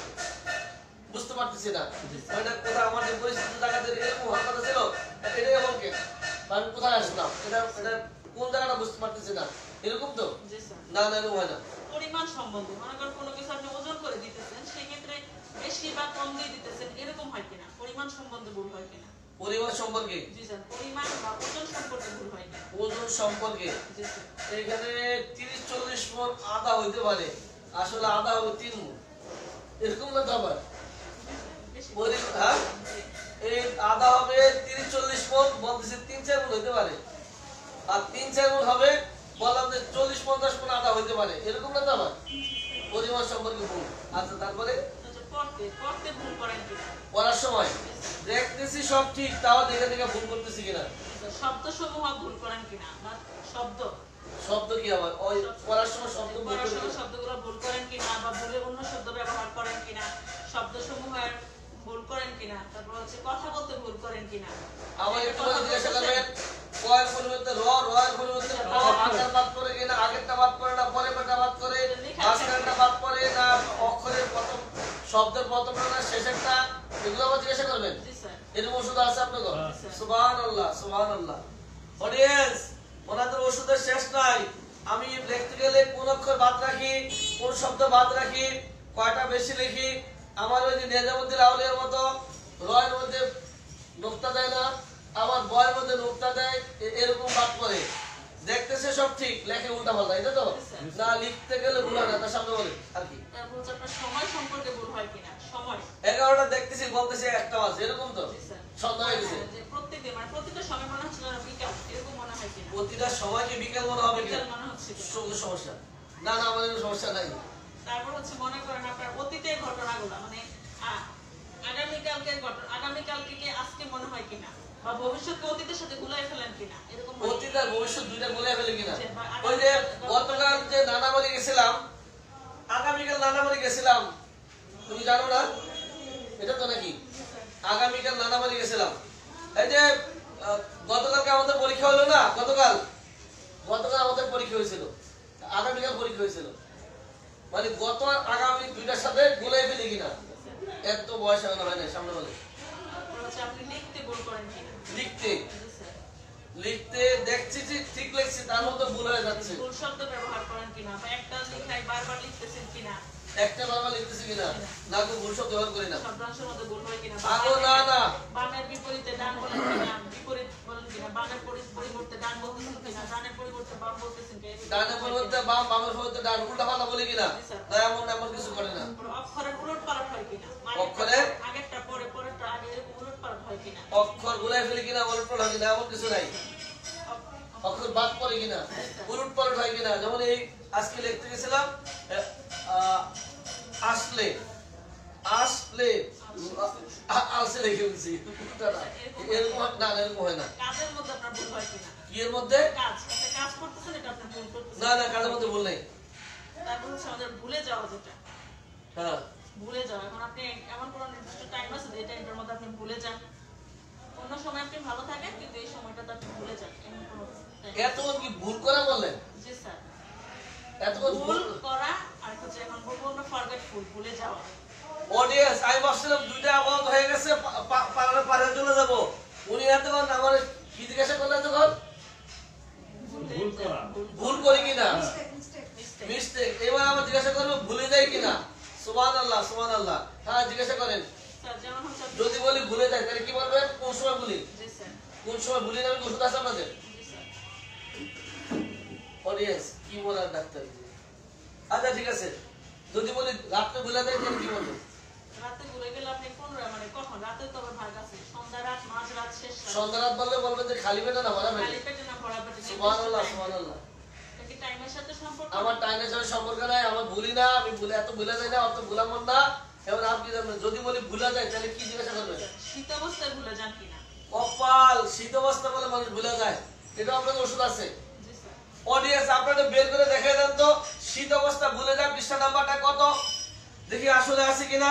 বুঝতে পারতেছি না। এটা কোথায় আমার যে পরিচিত জায়গাতে এরকম হওয়ার কথা ছিল, এটা এমন কেন? আমি কোথায় আসলাম, এটা এটা কোন জায়গাটা বুঝতে পারতেছি না, এরকম তো? জি স্যার। না না, এরকম হয় না। পরিমাণ সম্বন্ধে, মনে করেন কোনো কিছু আপনি ওজন করে দিতেছেন সেই ক্ষেত্রে বেশি বা কম দিয়ে দিতেছেন, এরকম হয় কিনা? পরিমাণ সম্বন্ধে ভুল হয় কিনা? পরিমাণ সম্পর্কে, জি স্যার, পরিমাণ বা ওজন সম্পর্কে ভুল হয় কিনা? ওজন সম্পর্কে জি স্যার। এখানে তিরিশ চল্লিশ মণ আদা হইতে পারে, আসলে আদা হবে তিন মণ, এরকম না তো আবার বেশি পরি- হ্যাঁ? জি। এই আদা হবে তিরিশ চল্লিশ মণ, বলতেছে তিন চার মণ হইতে পারে, আর তিন চার মণ হবে বললাম যে চল্লিশ পঞ্চাশ মণ আদা হইতে পারে, এরকম না তো আবার পরিমাণ সম্পর্কে ভুল। আচ্ছা তারপরে আচ্ছা, পড়তে পড়তে ভুল করেন কিনা? পড়ার সময় দেখতেছি সব ঠিক, তাও দেখে দেখে ভুল করতেছি কিনা, শব্দ সমূহ ভুল করেন কিনা? বা শব্দ শব্দ কি আবার ওই পড়ার সময় শব্দ ভুল পড়ার করি সময় কিনা? শব্দগুলো ভুল করেন কিনা, বা ভুলে অন্য শব্দ ব্যবহার করেন কিনা, শব্দ সমূহের ভুল করেন কিনা, তারপর হচ্ছে কথা বলতে ভুল করেন কিনা। আবার একটা একটু কথা করে জিজ্ঞাসা বলতেছেন, করবেন কয়ের পরিবর্তে র, রয়ের পরিবর্তে প, আকার বাদ করে কিনা, আগেরটা বাদ করে না পরে পেটা বাদ করে, মাঝখানটা বাদ করে না অক্ষরের প্রথম শব্দের প্রথমটা না শেষেরটা, এগুলো আবার জিজ্ঞাসা করবেন। জি স্যার। এরকম ওষুধ আছে আপনাদের? স্যার। সুবহানাল্লাহ সুবহানাল্লাহ। অডিয়েন্স, ওনাদের ওষুধের শেষ নাই। আমি লিখতে গেলে কোন অক্ষর বাদ রাখি, কোন শব্দ বাদ রাখি, কয়টা বেশি লিখি, আমার ওই যে নেজামুদ্দিন আউলিয়ার মতো রয়ের মধ্যে নোক্তা দেয় না, আবার বয়ের মধ্যে নোক্তা দেয়, এ- এরকম বাদ করে দেখতেছে সব ঠিক, লেখে উল্টা পাল্টা, এটা তো না লিখতে গেলে ভুল হয় না, তার সামনে বলে আর কি। তারপর হচ্ছে আপনার সময় সম্পর্কে ভুল হয় কিনা? সময়। এগারোটা দেখতেছি বলতেছি একটা মাস, এরকম তো জি স্যার। সন্ধ্যা হয়ে গেছে। যে প্রত্যেকদিন মানে প্রতিটা সময় মনে হচ্ছে যেন বিকাল, এরকম মনে হয় কিনা? প্রতিটা সময়কে বিকাল মনে হবে বিকাল কিনা? মনে হচ্ছে কিনা? কোনো সমস্যা না, না আমাদের কোনো সমস্যা নাই। তারপর হচ্ছে মনে করেন আপনার অতীতের ঘটনাগুলো মানে আ- আগামীকালকের ঘটনা, আগামীকালকে কি আজকে মনে হয় কিনা, বা ভবিষ্যৎকে অতীতের সাথে গুলাই ফেলেন কিনা, এরকম হয় অতীত আর ভবিষ্যৎ দুইটা বলে ফেলে কিনা? যে বা আগামী- ওই যে গতকাল যে নানাবাড়ি গেছিলাম, আগামীকাল নানাবাড়ি গেছিলাম, তুমি জানো না এটা তো নাকি? আগামীকাল নানাবাড়ি গেছিলাম, এই যে আহ, গতকালকে আমাদের পরীক্ষা হলো না, গতকাল গতকাল আমাদের পরীক্ষা হয়েছিল, আগামীকাল পরীক্ষা হয়েছিল, মানে গত আর আগামী দুইটার সাথে গুলাই ফেলি কিনা? এত বয়স এখনো হয় না, সামনে বলে তারপর হচ্ছে আপনি লিখতে ভুল করেন কিনা? লিখতে জি স্যার। লিখতে দেখছি যে ঠিক লিখছি, তার মধ্যে ভুল হয়ে যাচ্ছে, ভুল শব্দ ব্যবহার করেন কিনা, বা একটা লেখায় বারবার লিখতেছেন কিনা, একটা বাবা লিখতেছি কিনা, না কোনো ভুল শব্দ ব্যবহার করি না। শব্দাংশের মধ্যে ভুল হয় কিনা, আগো না না বামের বিপরীতে ডান বলেন কিনা, বিপরীত বলেন কিনা, বামের পরি- পরিবর্তে ডান বলতেছেন কিনা, ডানের পরিবর্তে বাম বলতেছেন কিনা, এরকম ডানের পরিবর্তে বাম, বামের পরিবর্তে ডান, উল্টা পাল্টা বলি কিনা? না, এমন এমন কিছু করে না। তারপর অক্ষরের উলট পালট হয় কিনা, অক্ষরের? আগেরটা পরে পরেরটা আগে, এরকম উলট পালট হয় কিনা, অক্ষর গুলাই ফেলি কিনা, উলট পালট হয় কিনা, এমন কিছু নাই। অক্ষর বাদ পড়ে কিনা, উলট পালট হয় কিনা, যেমন এই আজকে লিখতে গেছিলাম আহ, আহ, আসলে আসলে আ- আসলে লিখে ফেলছি, উল্টা না। এরকম হয়- না না, এরকম হয় না। কাজের মধ্যে আপনার ভুল হয় কিনা, কি এর মধ্যে? কাজ একটা কাজ করতেছেন, এটা আপনি ভুল করতেছেন। না না, কাজের মধ্যে ভুল নেই। তারপর হচ্ছে আমাদের ভুলে যাওয়া, যেটা হ্যাঁ, ভুলে যাওয়া, এখন আপনি এমন কোনো নির্দিষ্ট টাইম আছে যে টাইমটার মধ্যে আপনি ভুলে যান, অন্য সময় আপনি ভালো থাকেন কিন্তু এই সময়টাতে আপনি ভুলে যান, এমন কোনো time? এতক্ষণ কি ভুল করা বললেন? জি স্যার। এতক্ষণ ভুল ভুল করা আর হচ্ছে এখন বলবো আমরা ফরগেটফুল, ভুলে যাওয়া। অডিয়েন্স, আমি ভাবছিলাম দুইটা আবহাওয়া হয়ে গেছে, পা- পা- পাহাড়ে পাহাড়ে চলে যাবো। উনি এতক্ষণ আমার কি জিজ্ঞাসা করলেন তখন? ভুলে ভুল করা। ভুল- ভুল করি কিনা, mistake। মিস্টেক। এবার আমার জিজ্ঞাসা করবো ভুলে যাই কিনা। সুবহানাল্লাহ সুবহানাল্লাহ। হ্যাঁ, জিজ্ঞাসা করেন। স্যার, যেমন হচ্ছে আপনি- যদি বলি ভুলে যাই তাহলে কি বলবেন? কোন সময় ভুলি? জি স্যার। কোন সময় ভুলি না, আমি ওষুধ আছে আপনাদের? জি স্যার। অডিয়েন্স, কি বলার ডাক্তার? আচ্ছা ঠিক আছে, যদি বলি রাত্রে ভুলে যাই তাহলে কি বলবেন? রাতে ভুলে গেলে আপনি কোন রা- মানে কখন? রাতে তো আবার ভাগ আছে, সন্ধ্যা রাত, মাঝ রাত, শেষ রাত। সন্ধ্যা রাত বললে বলবেন যে খালি পেটে না ভরা খালি পেটে। পেটে না ভরা পেটে? সুবহানাল্লাহ সুবহানাল্লাহ। এটা কি টাইমের সাথে সম্পর্ক? আমার টাইমের সাথে সম্পর্ক নাই, আমার ভুলি না, আমি ভুলে এত ভুলে যাই না, অত ভুলামন না। এবার আপনি জানবেন, যদি বলি ভুলা যায় তাহলে কি জিজ্ঞাসা করবেন? শীত অবস্থায় ভুলে যান কিনা? কপাল, শীত অবস্থা বলে মানুষ ভুলে যায়, এটা আপনাদের ওষুধ আছে। জি স্যার। অডিয়েন্স, আপনারা বের করে দেখে দেন তো, শীত অবস্থা ভুলে যায় পৃষ্ঠা নাম্বারটা কত, দেখি আসলে আছে কিনা।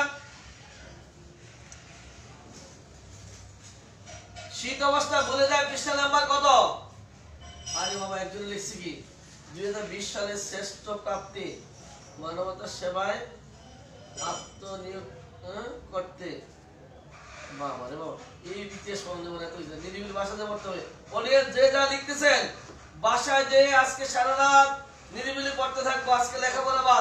শীত অবস্থা ভুলে যায় পৃষ্ঠা নাম্বার কত? আরে বাবা, একজন লিখছি কি দুই হাজার বিশ সালের শ্রেষ্ঠ প্রাপ্তি মানবতার সেবায় আত্মনিয়োগ হ্যাঁ, করতে। বাবা রে বাবা, এই বিশেষ সম্বন্ধে মনে এত কিছু নিরিবিলি বাসাতে পড়তে হবে। অডিয়েন্স, যে যা লিখতেছেন বাসায় যে আজকে সারা রাত নিরিবিলি পড়তে থাকবো, আজকে লেখাপড়া বাদ।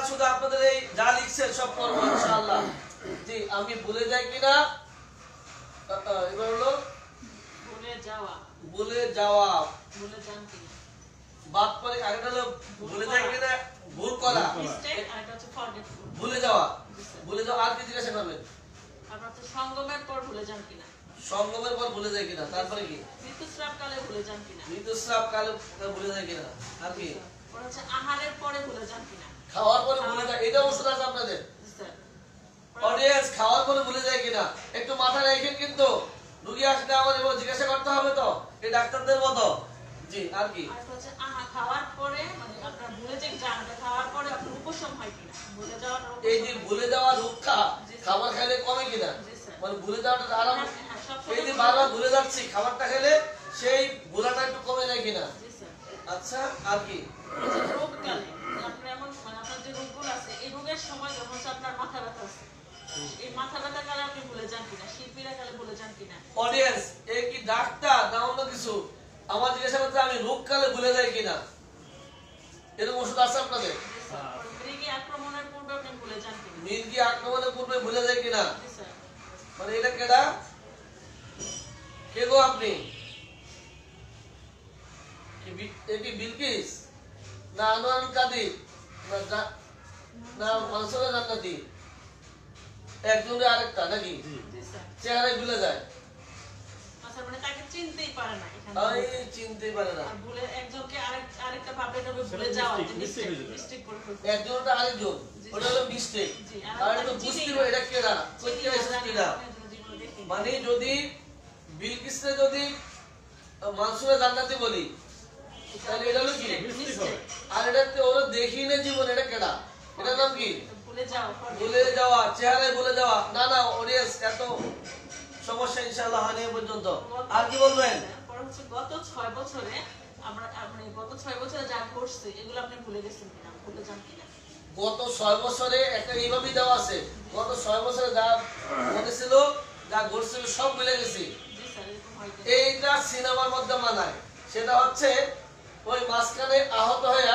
শুধু আপনাদের এই যা লিখছেন সব করবো ইনশাআল্লাহ। জি আমি ভুলে যাই কিনা আ- আ, এবার হলো ভুলে যাওয়া, ভুলে যাওয়া, ভুলে যান কিনা, বাদ পরে আগেটা হলো ভুলে যাই কিনা ভুল করা, মিস্টেক, আর এটা হচ্ছে ফরগেটফুল। ভুলে যাওয়া, জি স্যার। ভুলে যাওয়া। আর কি জিজ্ঞাসা করবেন? আপনার হচ্ছে সঙ্গমের পর ভুলে যান কিনা, সঙ্গমের পর ভুলে যায় কিনা, তারপরে কি ঋতুস্রাব কালে ভুলে যান কিনা, ঋতুস্রাব কালে ভুলে যায় কিনা, আর কি পরে হচ্ছে আহারের পরে ভুলে যান কিনা। খাওয়ার পরে ভুলে যায়, এটা অবস্থা আছে আপনাদের জি স্যার। অডিয়েন্স। খাওয়ার পরে ভুলে যায় কিনা একটু মাথায় রেখেন, কিন্তু রুগী আসলে আমার এবার জিজ্ঞাসা করতে হবে তো, এই ডাক্তারদের মতো। জি আর কি আর হচ্ছে আহা খাওয়ার পরে মানে আপনার ভুলে যে যান, এটা খাওয়ার পরে আপনার উপশম হয় কিনা, ভুলে যাওয়ার উপশম এই যে হয় ভুলে যাওয়া রক্ষা খাবার খাইলে কমে কিনা, জি স্যার। মানে ভুলে যাওয়াটা আরাম। হ্যাঁ, হ্যাঁ, সবসময় এই যে ভুলে বারবার যান। ভুলে যাচ্ছি খাবারটা খেলে সেই ভুলাটা একটু কমে যায় কিনা। জি স্যার। আচ্ছা আর কি রোগকালে আপনার এমন মানে আপনার যে রোগগুলো আছে এই রোগের সময় যখন হচ্ছে আপনার মাথা ব্যথা আছে, এই মাথা ব্যথা কালে আপনি ভুলে যান কিনা, শিল্পীরা কালে ভুলে যান কিনা। অডিয়েন্স, এই কি ডাক্তার না অন্য কিছু? আমার জিজ্ঞাসা করতে আমি রোগকালে ভুলে যাই কিনা, এরকম ওষুধ আছে আপনাদের? জি স্যার। পরে মৃগী আক্রমণের পূর্বে আপনি ভুলে যান কিনা। মির্গি আক্রমণের পূর্বে ভুলে যায় কিনা, জি স্যার। মানে এটা কেডা? কে গো আপনি? কি বি- এ কি বিলকিস না আনোয়ার কাদির না জা- না মানসুরা জান্নাতি? একজনের আরেকটা নাকি জি স্যার। চেহারায় ভুলে যায়? আচ্ছা মানে তাকে চিনতেই পারে না এখানে। আমি চিনতেই পারে না। আর ভুলে একজনকে আরেক আরেকটা ভাবে এটা ভুলে যাওয়া, যে মিস্টেক মিস্টেক করে ফেলছে। একজনটা আরেকজন, ওটা হলো মিস্টেক। জি, আর আর এটা তো তাকে বুঝতে চিনি হবে না। এটা কেডা, কই চিনি থেকে না, এসেছে জানি কিনা। না, আমি এজন্য জীবনে দেখিনি। মানে যদি বিলকিসে যদি মানসুরা জান্নাতি বলি তাহলে এটা হলো কি? মিস্টেক। আর এটা তো ওরা দেখি না জীবন, এটা কেডা? এটার নাম কি? ভুলে যাওয়া, forget. ভুলে যাওয়া, চেহারায় ভুলে যাওয়া। না না অডিয়েন্স, এত সমস্যা ইনশাআল্লাহ হয় না এ পর্যন্ত। আর কি বলবেন? পরে হচ্ছে গত ছয় বছরে আমরা আপনি গত ছয় বছরে যা ঘটছে এগুলো আপনি ভুলে গেছেন কিনা, ভুলে যান কিনা। গত ছয় বছরে একটা এইভাবেই দেওয়া আছে, গত ছয় বছরে যা ঘটেছিল যা ঘটছিল সব ভুলে গেছি। জি স্যার, এরকম হয় কিনা। এইটা সিনেমার মধ্যে মানায়। সেটা হচ্ছে ওই মাঝখানে আহত হইয়া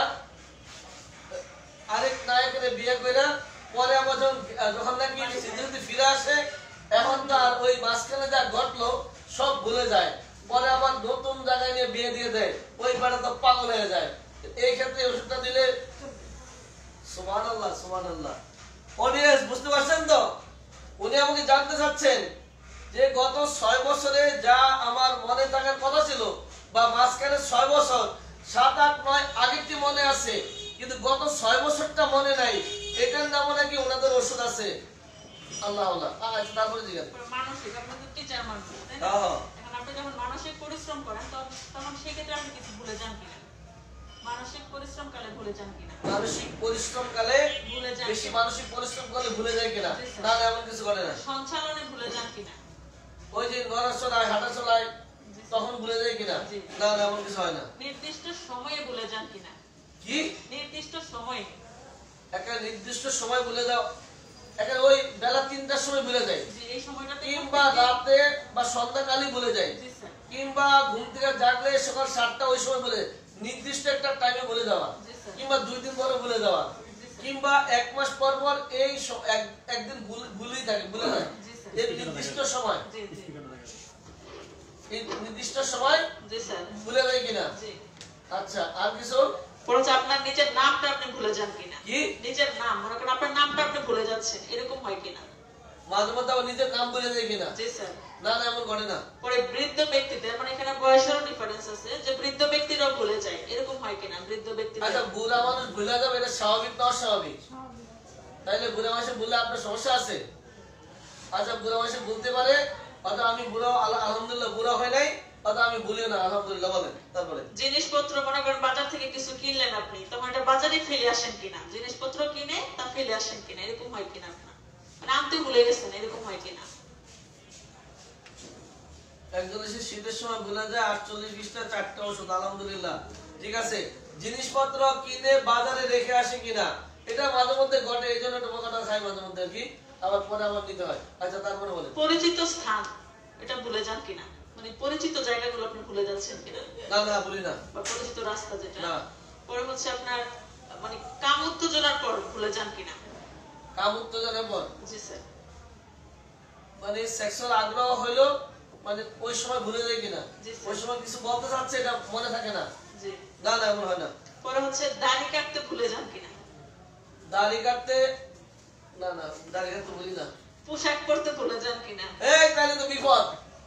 আরেক নায়কের বিয়ে করে পরে আবার যখন যখন নাকি স্মৃতি ফিরে আসে, এখন তার ওই মাঝখানে যা ঘটলো সব ভুলে যায়, পরে আবার নতুন জায়গায় নিয়ে বিয়ে দিয়ে দেয়, ওই বেড়া তো পাগল হয়ে যায়। এই ক্ষেত্রে এই ওষুধটা দিলে সুবহানাল্লাহ সুবহানাল্লাহ। অডিয়েন্স বুঝতে পারছেন তো? উনি আমাকে জানতে চাচ্ছেন যে গত ছয় বছরে যা আমার মনে থাকার কথা ছিল, বা মাঝখানে ছয় বছর সাত আট নয় আগেরটি মনে আছে, কিন্তু গত ছয় বছরটা মনে নাই, এটার নামও নাকি ওনাদের ওষুধ আছে। আল্লাহ আল্লাহ। আচ্ছা তারপরে জিজ্ঞাসা। পরে মানসিক আপনি তো টিচার মানুষ, তাই না? হ্যাঁ, হ্যাঁ। এখন আপনি যখন মানসিক পরিশ্রম করেন তখন তখন সেক্ষেত্রে আপনি কিছু ভুলে যান কিনা, মানসিক পরিশ্রম কালে ভুলে যান কিনা, মানসিক পরিশ্রম কালে ভুলে যান বেশি কিনা? মানসিক পরিশ্রম করলে ভুলে যায় কিনা? জি, স্যার। না না এমন কিছু করে না। সঞ্চালনে ভুলে যান কিনা। ওই যে নড়া চলায় হাঁটা চলায় জি, স্যার। তখন ভুলে যায় কিনা? জি। না না এমন কিছু হয় না। নির্দিষ্ট সময়ে ভুলে যান কিনা, কি নির্দিষ্ট সময়ে। একটা নির্দিষ্ট সময় ভুলে যাও, একটা ওই বেলা তিনটার সময় ভুলে যায়, যে এই সময়টাতে কিংবা প্রত্যেকদিন- রাতে বা সন্ধ্যাকালে ভুলে যায়, জি স্যার। কিংবা ঘুম থেকে জাগলে সকাল সাতটা ওই সময় ভুলে যায়। নির্দিষ্ট একটা টাইমে ভুলে যাওয়া, জি, স্যার। কিংবা দুই দিন পরে ভুলে যাওয়া, জি, স্যার। কিংবা এক মাস পর পর এই স- এক- একদিন ভুল- ভুলেই থাকে, ভুলে যায়। জি, স্যার। এর নির্দিষ্ট সময়, জি জি এই নির্দিষ্ট সময় জি স্যার। ভুলে যায় কিনা? জি। আচ্ছা আর কিছু? বরঞ্চ আপনার নিজের নামটা আপনি ভুলে যান কিনা, কি নিজের নাম মনে করেন আপনার নামটা আপনি ভুলে যাচ্ছেন, এরকম হয় কিনা। মাঝে মধ্যে আবার নিজের নাম ভুলে যায় কিনা? জি স্যার। না না এমন ঘটে না। পরে বৃদ্ধ ব্যক্তিদের মানে এখানে বয়সেরও ডিফারেন্স আছে, যে বৃদ্ধ ব্যক্তিরাও ভুলে যায়, এরকম হয় কিনা বৃদ্ধ ব্যক্তিরা। আচ্ছা বুড়া মানুষ ভুলে যাবে, এটা স্বাভাবিক না অস্বাভাবিক? তাইলে বুড়া মানুষে বললে আপনার সমস্যা আছে? আচ্ছা বুড়া মানুষে বলতে পারে অথবা আমি বুড়া আল- আলহামদুলিল্লাহ বুড়া হয় নাই, অথবা আমি ভুলিও না আলহামদুলিল্লাহ বলেন। তারপরে জিনিসপত্র মনে করেন বাজার থেকে কিছু কিনলেন আপনি, তখন এটা বাজারে ফেলে আসেন কিনা, জিনিসপত্র কিনে তা ফেলে আসেন কিনা, এরকম হয় কিনা আপনার, মানে আনতে ভুলে গেছেন, এরকম হয় কিনা। একজন এসে শীতের সময় ভুলে যায় আটচল্লিশ বিশটা চারটা ওষুধ, আলহামদুলিল্লাহ ঠিক আছে। জিনিসপত্র কিনে বাজারে রেখে আসে কিনা, এটা মাঝে মধ্যে ঘটে, এই জন্য একটা বোকাটা খাই মাঝে মধ্যে আর কি, আবার পরে আবার নিতে হয়। আচ্ছা তারপরে বলেন। পরিচিত স্থান এটা ভুলে যান কিনা, মানে পরিচিত জায়গাগুলো আপনি ভুলে যাচ্ছেন কিনা, না না বলি না। বা পরিচিত রাস্তা যেটা। না। পরে হচ্ছে আপনার মানে কামোত্তেজক উত্তেজনার পর ভুলে যান কিনা? কাম উত্তেজনার পর জি স্যার। মানে সেক্সুয়াল আগ্রহ হইলো মানে ওই সময় ভুলে যায় কিনা? জি, স্যার। ওই সময় কিছু বলতে চাচ্ছে এটা মনে থাকে না? জি। না না এমন হয় না। পরে হচ্ছে দাড়ি কাটতে ভুলে যান কিনা? দাড়ি কাটতে না না দাড়ি কাটতে ভুলি না। পোশাক পরতে ভুলে যান কিনা? এই তাহলে তো বিপদ।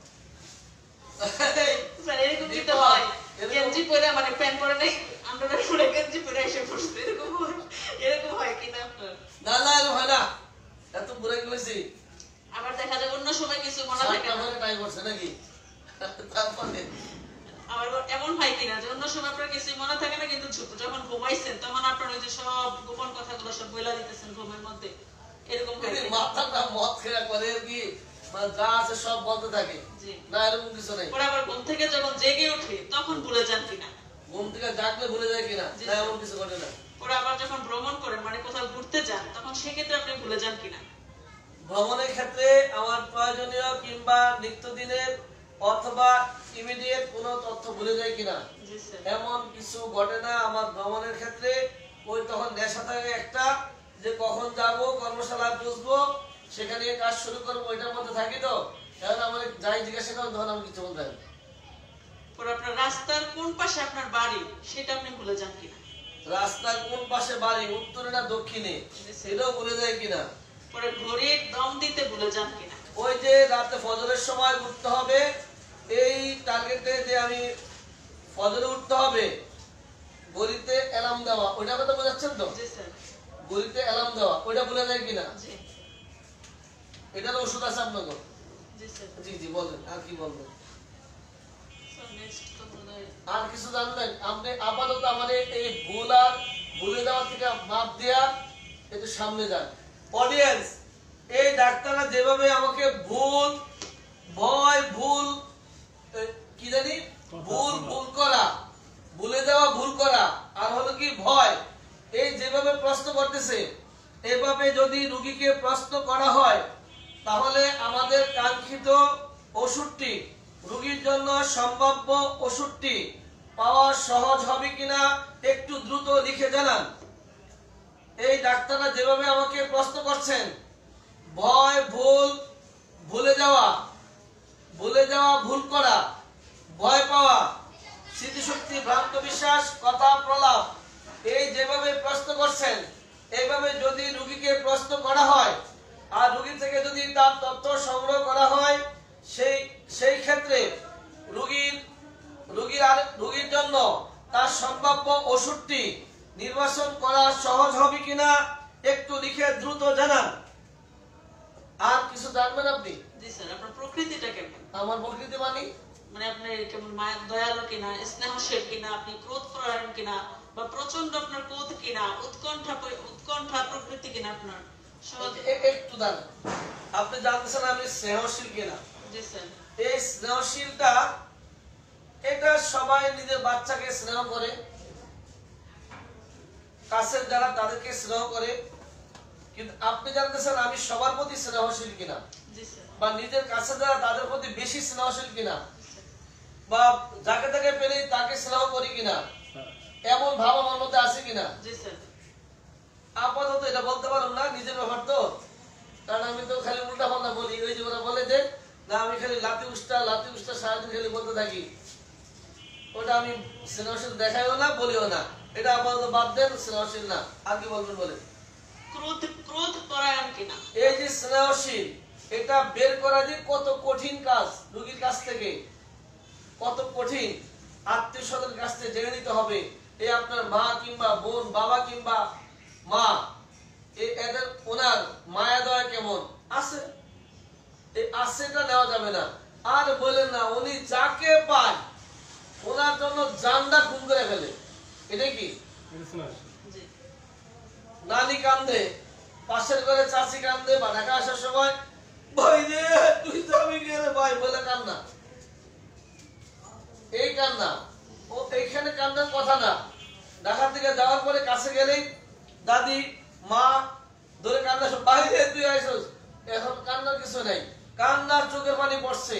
স্যার এরকম কিন্তু বিপদ। হয়, এরকম- গেঞ্জি পরে মানে প্যান্ট পরে নাই, আন্ডারওয়্যার পরে গেঞ্জি পরে এসে বসতে, এরকম হয়, এরকম হয় কিনা আপনার? না না এরকম হয় না। এত বুড়া কি হয়েছি? আবার দেখা যায় অন্য সময় কিছু মনে থাকে সাতটা না। পরে টাইম করছে নাকি? তারপরে আবার এমন হয় কিনা যে অন্য সময় আপনার কিছু মনে থাকে না, কিন্তু ঝুপ- যখন ঘুমাইছেন তখন আপনার ওই যে সব গোপন কথাগুলো সব বলে দিতেছেন ঘুমের মধ্যে, এরকম হয় যদি কিনা? মাথাটা মদ খেয়া করে আর কি মানে যা আছে সব বলতে থাকে। জি। না এরকম কিছু নেই। পরে আবার ঘুম থেকে যখন জেগে ওঠে তখন ভুলে যান কিনা? ঘুম থেকে জাগলে ভুলে যায় কিনা? জি, না স্যার। এমন কিছু ঘটে না। পরে আবার যখন ভ্রমণ করেন মানে কোথাও ঘুরতে যান তখন সেক্ষেত্রে আপনি ভুলে যান কিনা? ভ্রমণের ক্ষেত্রে আমার প্রয়োজনীয় কিংবা নিত্যদিনের অথবা ইমিডিয়েট কোনো তথ্য ভুলে যায় কিনা জি স্যার। এমন কিছু ঘটে না আমার ভ্রমণের ক্ষেত্রে। ওই তখন নেশা থাকে একটা যে কখন যাব কর্মশালায় বুঝবো সেখানে কাজ শুরু করবো ওইটার মধ্যে থাকি তো এখন আমার যাই জিজ্ঞাসা করেন তখন আমি কিছু বলতে পারি না। পরে আপনার রাস্তার কোন পাশে আপনার বাড়ি সেটা আপনি ভুলে যান কিনা? রাস্তার কোন পাশে বাড়ি উত্তরে না দক্ষিণে জি, স্যার। সেটাও ভুলে যায় কিনা। পরে ঘড়ির দম দিতে ভুলে যান কিনা? ওই যে রাতে ফজরের সময় উঠতে হবে এই টার্গেটে যে আমি ফজরে উঠতে হবে গলিতে অ্যালার্ম দেওয়া ওইটা কথা বোঝাচ্ছেন তো? জি স্যার। গলিতে অ্যালার্ম দেওয়া ওইটা ভুলে যায় কিনা? জি। এটার ওষুধ আছে আপনাকে? জি স্যার। জি জি বলেন আর কি বলবেন? স্যার নেক্সট তো বোধহয় আর কিছু জানবেন আপনি? আপাতত আমাদের এই ভুল আর ভুলে যাওয়া থেকে মাপ দেয়া একটু সামনে যান। অডিয়েন্স এই ডাক্তাররা যেভাবে আমাকে ভুল ভয় ভুল এ, কি জানি ভুল ভুল করা ভুলে যাওয়া ভুল করা আর হলো কি ভয় এই যেভাবে প্রশ্ন করতেছে এভাবে যদি রোগীকে প্রশ্ন করা হয় তাহলে আমাদের কাঙ্ক্ষিত ওষুধটি রোগীর জন্য সম্ভাব্য ওষুধটি পাওয়া সহজ হবে কিনা একটু দ্রুত লিখে জানান। এই ডাক্তাররা যেভাবে আমাকে প্রশ্ন করছেন ভয় ভুল ভুলে যাওয়া ভুলে যাওয়া ভুল করা ভয় পাওয়া স্মৃতিশক্তি ভ্রান্ত বিশ্বাস কথা প্রলাপ এই যেভাবে প্রশ্ন করছেন এইভাবে যদি রোগীকে প্রশ্ন করা হয় আর রোগী থেকে যদি তার তথ্য সংগ্রহ করা হয় সেই সেই ক্ষেত্রে রোগীর রোগীর আর রোগীর জন্য তার সম্ভাব্য ওষুধটি নির্বাচন করা সহজ হবে কিনা একটু লিখে দ্রুত জানান। আর কিছু জানবেন আপনি? জি স্যার। আপনার প্রকৃতিটা কেমন? আমার প্রকৃতি মানি মানে আপনি কেমন মায়া দয়ালু কিনা, স্নেহশীল কিনা, আপনি ক্রোধ পরায়ণ কিনা, বা প্রচন্ড আপনার ক্রোধ কিনা, উৎকণ্ঠা উৎকণ্ঠা প্রকৃতি কিনা আপনার? সহজ। এ- একটু দাঁড়ান। আপনি জানতেছেন আমি স্নেহশীল কিনা? জি স্যার। এই স্নেহশীলটা এটা সবাই নিজের বাচ্চাকে স্নেহ করে কাছের যারা তাদেরকে স্নেহ করে কিন্তু আপনি জানতেছেন আমি সবার প্রতি স্নেহশীল কিনা জি স্যার। বা নিজের কাছে যারা তাদের প্রতি বেশি স্নেহশীল কিনা বা যাকে তাকে পেলে তাকে স্নেহ করি কিনা এমন ভাব আমার মধ্যে আছে কিনা জি স্যার। আপাতত এটা বলতে পারলাম না নিজের ব্যাপার তো কারণ আমি তো খালি উল্টা পাল্টা বলি ওই যে ওরা বলে যে না আমি খালি লাতি উষ্টা লাতি উষ্টা সারাদিন খালি বলতে থাকি ওটা আমি স্নেহশীল দেখাইও না বলিও না এটা আপাতত বাদ দেন স্নেহশীল না। আর কি বলবেন বলেন? ক্রোধ ক্রোধ পরায়ণ কিনা? এই যে স্নেহশীল এটা বের করা যে কত কঠিন কাজ রোগীর কাছ থেকে কত কঠিন আত্মীয় স্বজনের কাছ থেকে জেনে নিতে হবে এই আপনার মা কিংবা বোন বাবা কিংবা মা এ- এদের ওনার মায়া দয়া কেমন আছে এই আছেটা নেওয়া যাবে না। আর বলেন না উনি যাকে পায় ওনার জন্য জানটা খুন করে ফেলে এটাই কি? জি। নানি কান্দে পাশের ঘরে চাচি কান্দে বা ঢাকা আসার সময় ভাই রে তুই তো আমি গেলে ভাই বলে কান্না এই কান্না ও এইখানে কান্নার কথা না। ঢাকা থেকে যাওয়ার পরে কাছে গেলেই দাদি মা ধরে কান্না সব বাইরে তুই আইসস এখন কান্নার কিছু নাই কান্নার চোখের পানি পড়ছে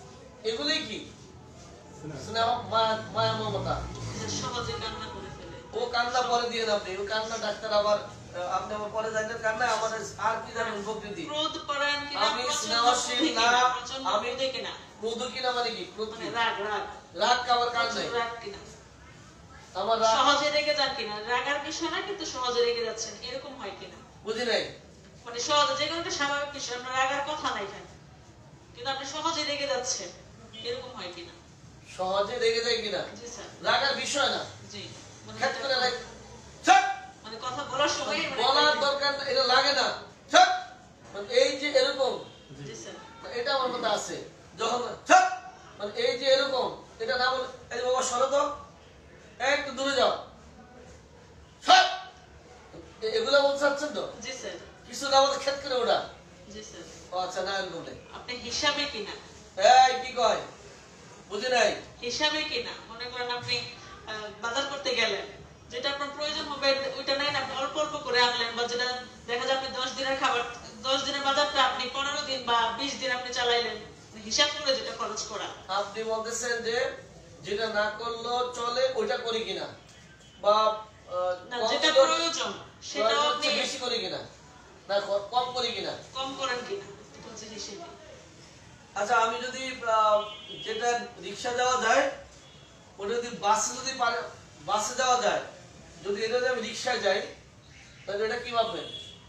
এগুলোই কি স্নেহ মায়া মায়া মমতা। যে সহজে কান্না করে ফেলে। ও কান্না পরে দিয়ে আপনি ও কান্না ডাক্তার আবার আহ, আপনি আবার পরে জানেন কান্না আমাদের আর কি জানেন প্রকৃতি ক্রোধ পরায়ণ কিনা, আমি প্রচন্ড স্নেহশীল ক্রোধী না, কিনা, প্রচন্ড আমি ক্রোধী কিনা, মধু কিনা মানে কি ক্রোধ মানে কি? রাগ রাগ রাগ কাবার কাজ নাই প্রচুর রাগ কিনা, আমার রাগ সহজে রেগে যান কিনা, রাগার বিষয় না কিন্তু সহজে রেগে যাচ্ছেন এরকম হয় কিনা, বুঝি নাই মানে সহজে যে কোনো একটা স্বাভাবিক বিষয় আপনার রাগার কথা নাই এখানে কিন্তু আপনি সহজে রেগে যাচ্ছেন এরকম হয় কিনা। সহজে রেগে যায় কিনা জি স্যার। রাগার বিষয় না জি মানে খেত করে যেটা- রাগ ছাড়! মানে কথা বলার সময় বলার দরকার না, এটা লাগে না ছাড়! মানে এই যে এরকম জি স্যার। এটা আমার মধ্যে আছে যখন ছাড়! মানে এই যে এরকম এটা না বলে এই যে বাবা সরো তো একটু দূরে যাও ছাড়! এ- এগুলা বলতে চাচ্ছেন তো জি স্যার। কিছু না আমাদের খেত করে ওটা জি স্যার। ও আচ্ছা না এরকম নেই আপনি হিসাবে কিনা, এই কি কয় বুঝি নাই হিসাবে কিনা, মনে করেন আপনি আহ, বাজার করতে গেলেন, যেটা আপনার প্রয়োজন হবে ওইটা নেন, আপনি অল্প অল্প করে আনলেন, বা যেটা দেখা যায় আপনি দশ দিনের খাবার, দশ দিনের বাজারটা আপনি পনেরো দিন বা বিশ দিন আপনি চালাইলেন, হিসাব করে যেটা খরচ করা। আপনি বলতেছেন যে যেটা না করলেও চলে ওইটা করি কিনা বা আহ, না, কম যেটা করলেও- প্রয়োজন সেটাও প্রয়োজন আপনি হচ্ছে বেশি করি কিনা না ক- কম করি কিনা কম করেন কিনা, এটা হচ্ছে হিসেবে। আচ্ছা আমি যদি আহ, যেটা রিক্সা যাওয়া যায় ওটা যদি বাসে যদি পারে বাসে যাওয়া যায় যদি এটা যদি আমি রিক্সায় যাই তাহলে এটা কি ভাববেন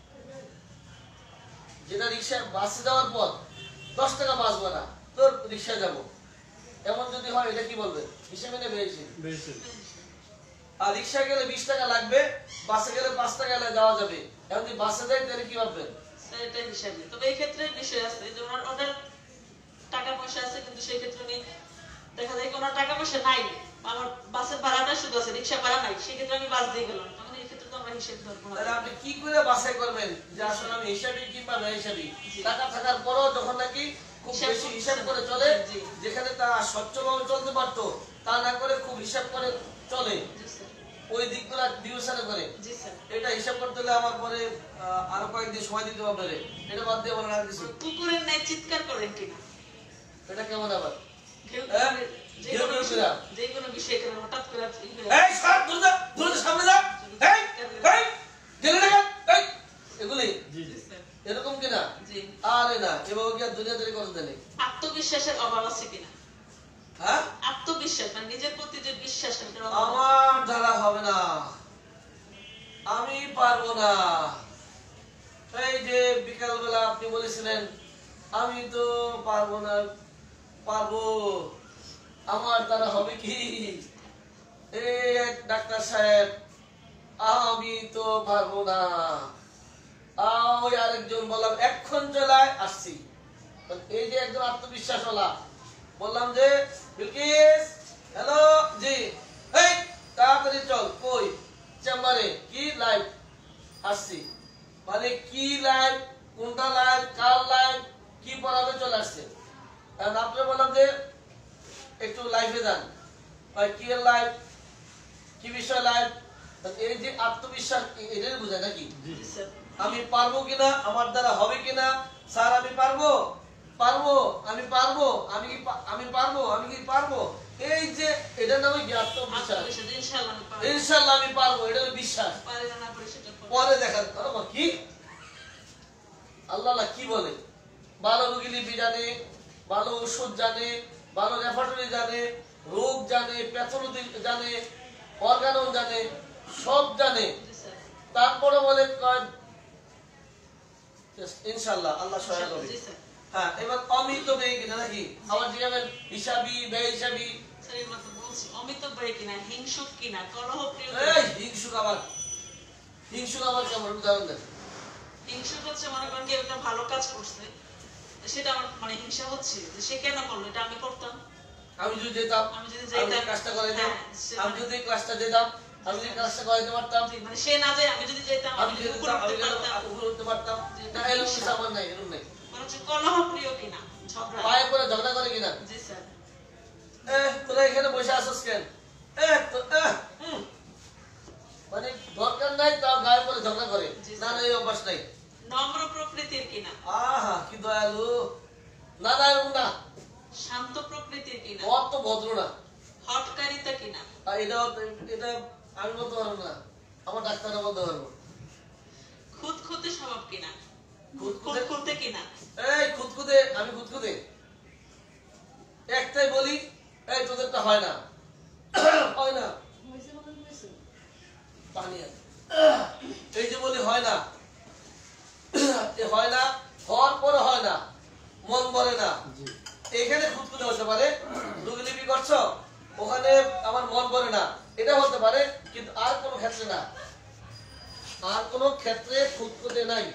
যেটা রিক্সা বাসে যাওয়ার পর দশ টাকা বাঁচবে না তোর রিক্সায় যাবো এমন যদি হয় এটা কি বলবেন হিসেবে নেবে এসে বেশি আর রিক্সায় গেলে বিশ টাকা লাগবে বাসে গেলে পাঁচ টাকা হলে যাওয়া যাবে এখন যদি বাসে যাই তাহলে কি ভাববেন স্যার, এটা হিসাবে। তবে এই ক্ষেত্রে বিষয় আছে যে ওনার ওনার টাকা পয়সা আছে কিন্তু সেই ক্ষেত্রে উনি দেখা যায় কোনো টাকা পয়সা নাই, আমার বাসের ভাড়াটা শুধু আছে, রিক্সা ভাড়া নাই, সেক্ষেত্রে আমি বাস দিয়ে গেলাম, তখন এই ক্ষেত্রে তো আমরা হিসেব ধরবো না। তাহলে আপনি কি করে বাছাই করবেন যে আসলে আমি হিসাবি কিংবা বেহিসাবি টাকা থাকার পরও যখন নাকি খুব হিসাব বেশি করতে হিসাব হবে। করে চলে জি। যেখানে তা স্বচ্ছভাবে চলতে পারতো তা না করে খুব হিসাব করে চলে জি স্যার। ওই দিকগুলা বিবেচনা করে জি স্যার। এটা হিসাব করতে হলে আমার পরে আহ, আরো কয়েকদিন সময় দিতে হবে আপনারে। এটা বাদ দিয়ে বলেন আর কিছু কুকুরের ন্যায় চিৎকার করেন কিনা, এটা কেমন আবার ঘেউ- হ্যাঁ? যে ঘেউ কোনো ঘেউ বিষয়- কইরা। যে কোনো বিষয় করে হঠাৎ করে ই করে- এই সর দূরে যা দূরে যা, সামনে যা এই এই গেলে না কেন? এই এগুলি জি জি জি স্যার। এরকম কিনা জি। আরে না এভাবে কি আর দুনিয়া ধরে করতে দেয় আত্মবিশ্বাসের অভাব আছে কিনা, হ্যাঁ আত্মবিশ্বাস মানে নিজের প্রতি যে বিশ্বাস এটার অভাব আছে। আমার দ্বারা হবে না আমি পারবো না এই যে বিকাল বেলা আপনি বলেছিলেন আমি তো পারবো না পারবো আমার দ্বারা হবে কি এই এক ডাক্তার সাহেব আমি তো পারবো না আহ, ওই আরেকজন বললাম এক্ষণ চলায় আসছি এই যে একজন আত্মবিশ্বাস ওলা বললাম যে বিলকিস হ্যালো জি এই তাড়াতাড়ি চল কই চেম্বারে কি লাইভ আসছি মানে কি লাইভ কোনটা লাইভ কার লাইভ কি পড়াবে চলে আসছে কারণ আপনি বললাম যে একটু লাইভে যান ভাই কি লাইভ কি বিষয় লাইভ এই যে আত্মবিশ্বাস এটাই বোঝায় নাকি জি স্যার। আমি পারবো কিনা আমার দ্বারা হবে কিনা স্যার আমি পারবো পারবো আমি পারবো আমি কি পা- আমি পারবো আমি কি পারবো এই যে এটার নামে কি আত্মবিশ্বাস আত্মবিশ্বাস, ইনশাআল্লাহ আমি পারবো। ইনশাআল্লাহ আমি পারবো এটা হলো বিশ্বাস পারি না না পারি সেটা পরে। পরে দেখা যাবে কি আল্লাহ আল্লাহ কি বলে ভালো রোগী লিপি জানে ভালো ওষুধ জানে ভালো রেফার্টরি জানে রোগ জানে প্যাথোলজি জানে অর্গানন জানে সব জানে জি স্যার। তারপরে বলে কয় ইনশাআল্লাহ আল্লাহ সহায় হবে জি স্যার। হ্যাঁ এবার অমিত ব্যয় কিনা নাকি আবার জিজ্ঞাসা হিসাবি ব্যয় হিসাবি স্যার, এই মাত্র বলছি, অমিতব্যয় কিনা, হিংসুক কিনা, কলহপ্রিয় এই কিনা। হিংসুক আবার হিংসুক আবার কেমন উদাহরণ দেন হিংসুক হচ্ছে মনে করেন কেউ একটা ভালো কাজ করছে, সেটা আমার মানে হিংসা হচ্ছে যে সে কেন করলো, এটা আমি করতাম, আমি যদি যেতাম আমি যদি আমি যেতাম, কাজটা করাইতাম হ্যাঁ, সে আমি মানে- যদি ক্লাসটা যেতাম আমি যদি ক্লাসটা করাইতে পারতাম জি, মানে সে না যায় আমি যদি যেতাম, আমি আমি যদি যদি উপরে যেতাম আমি উঠতে যদি পারতাম। উপরে উঠতে পারতাম জি, না এরকম হিংসা। কিছু আমার নাই এরকম নাই মানে হচ্ছে কলহপ্রিয় কিনা, ঝগড়া। পায়ে পরে ঝগড়া করে কিনা জি স্যার। এ তোরা এখানে বসে আসছিস কেন এ তো এ, হুম। মানে দরকার নাই তাও গায়ে পরে ঝগড়া করে জি, না স্যার। না এই অভ্যাস নাই নম্র প্রকৃতির কিনা, আহা কি দয়ালু না না এরকম না শান্ত প্রকৃতির কিনা, অত ভদ্র না হটকারিতা কিনা। আর এটা এটা আমি বলতে পারবো না, আমার ডাক্তাররা বলতে পারবো। খুঁতখুঁতে স্বভাব কিনা? খুঁতখুঁতে খুঁতখুঁতে কিনা? এই খুঁতখুঁতে আমি খুঁতখুঁতে একটাই বলি, এই তোদেরটা হয় না, হয় না, পানি আছে। এই যে বলি হয় না, এ হয় না, হওয়ার পরে হয় না, মন বলে না। এখানে খুঁতখুঁতে হতে পারে, রুগীলিপি করছো ওখানে আমার মন বলে না, এটা হতে পারে, কিন্তু আর কোনো ক্ষেত্রে না, আর কোনো ক্ষেত্রে খুঁতখুঁতে নাই।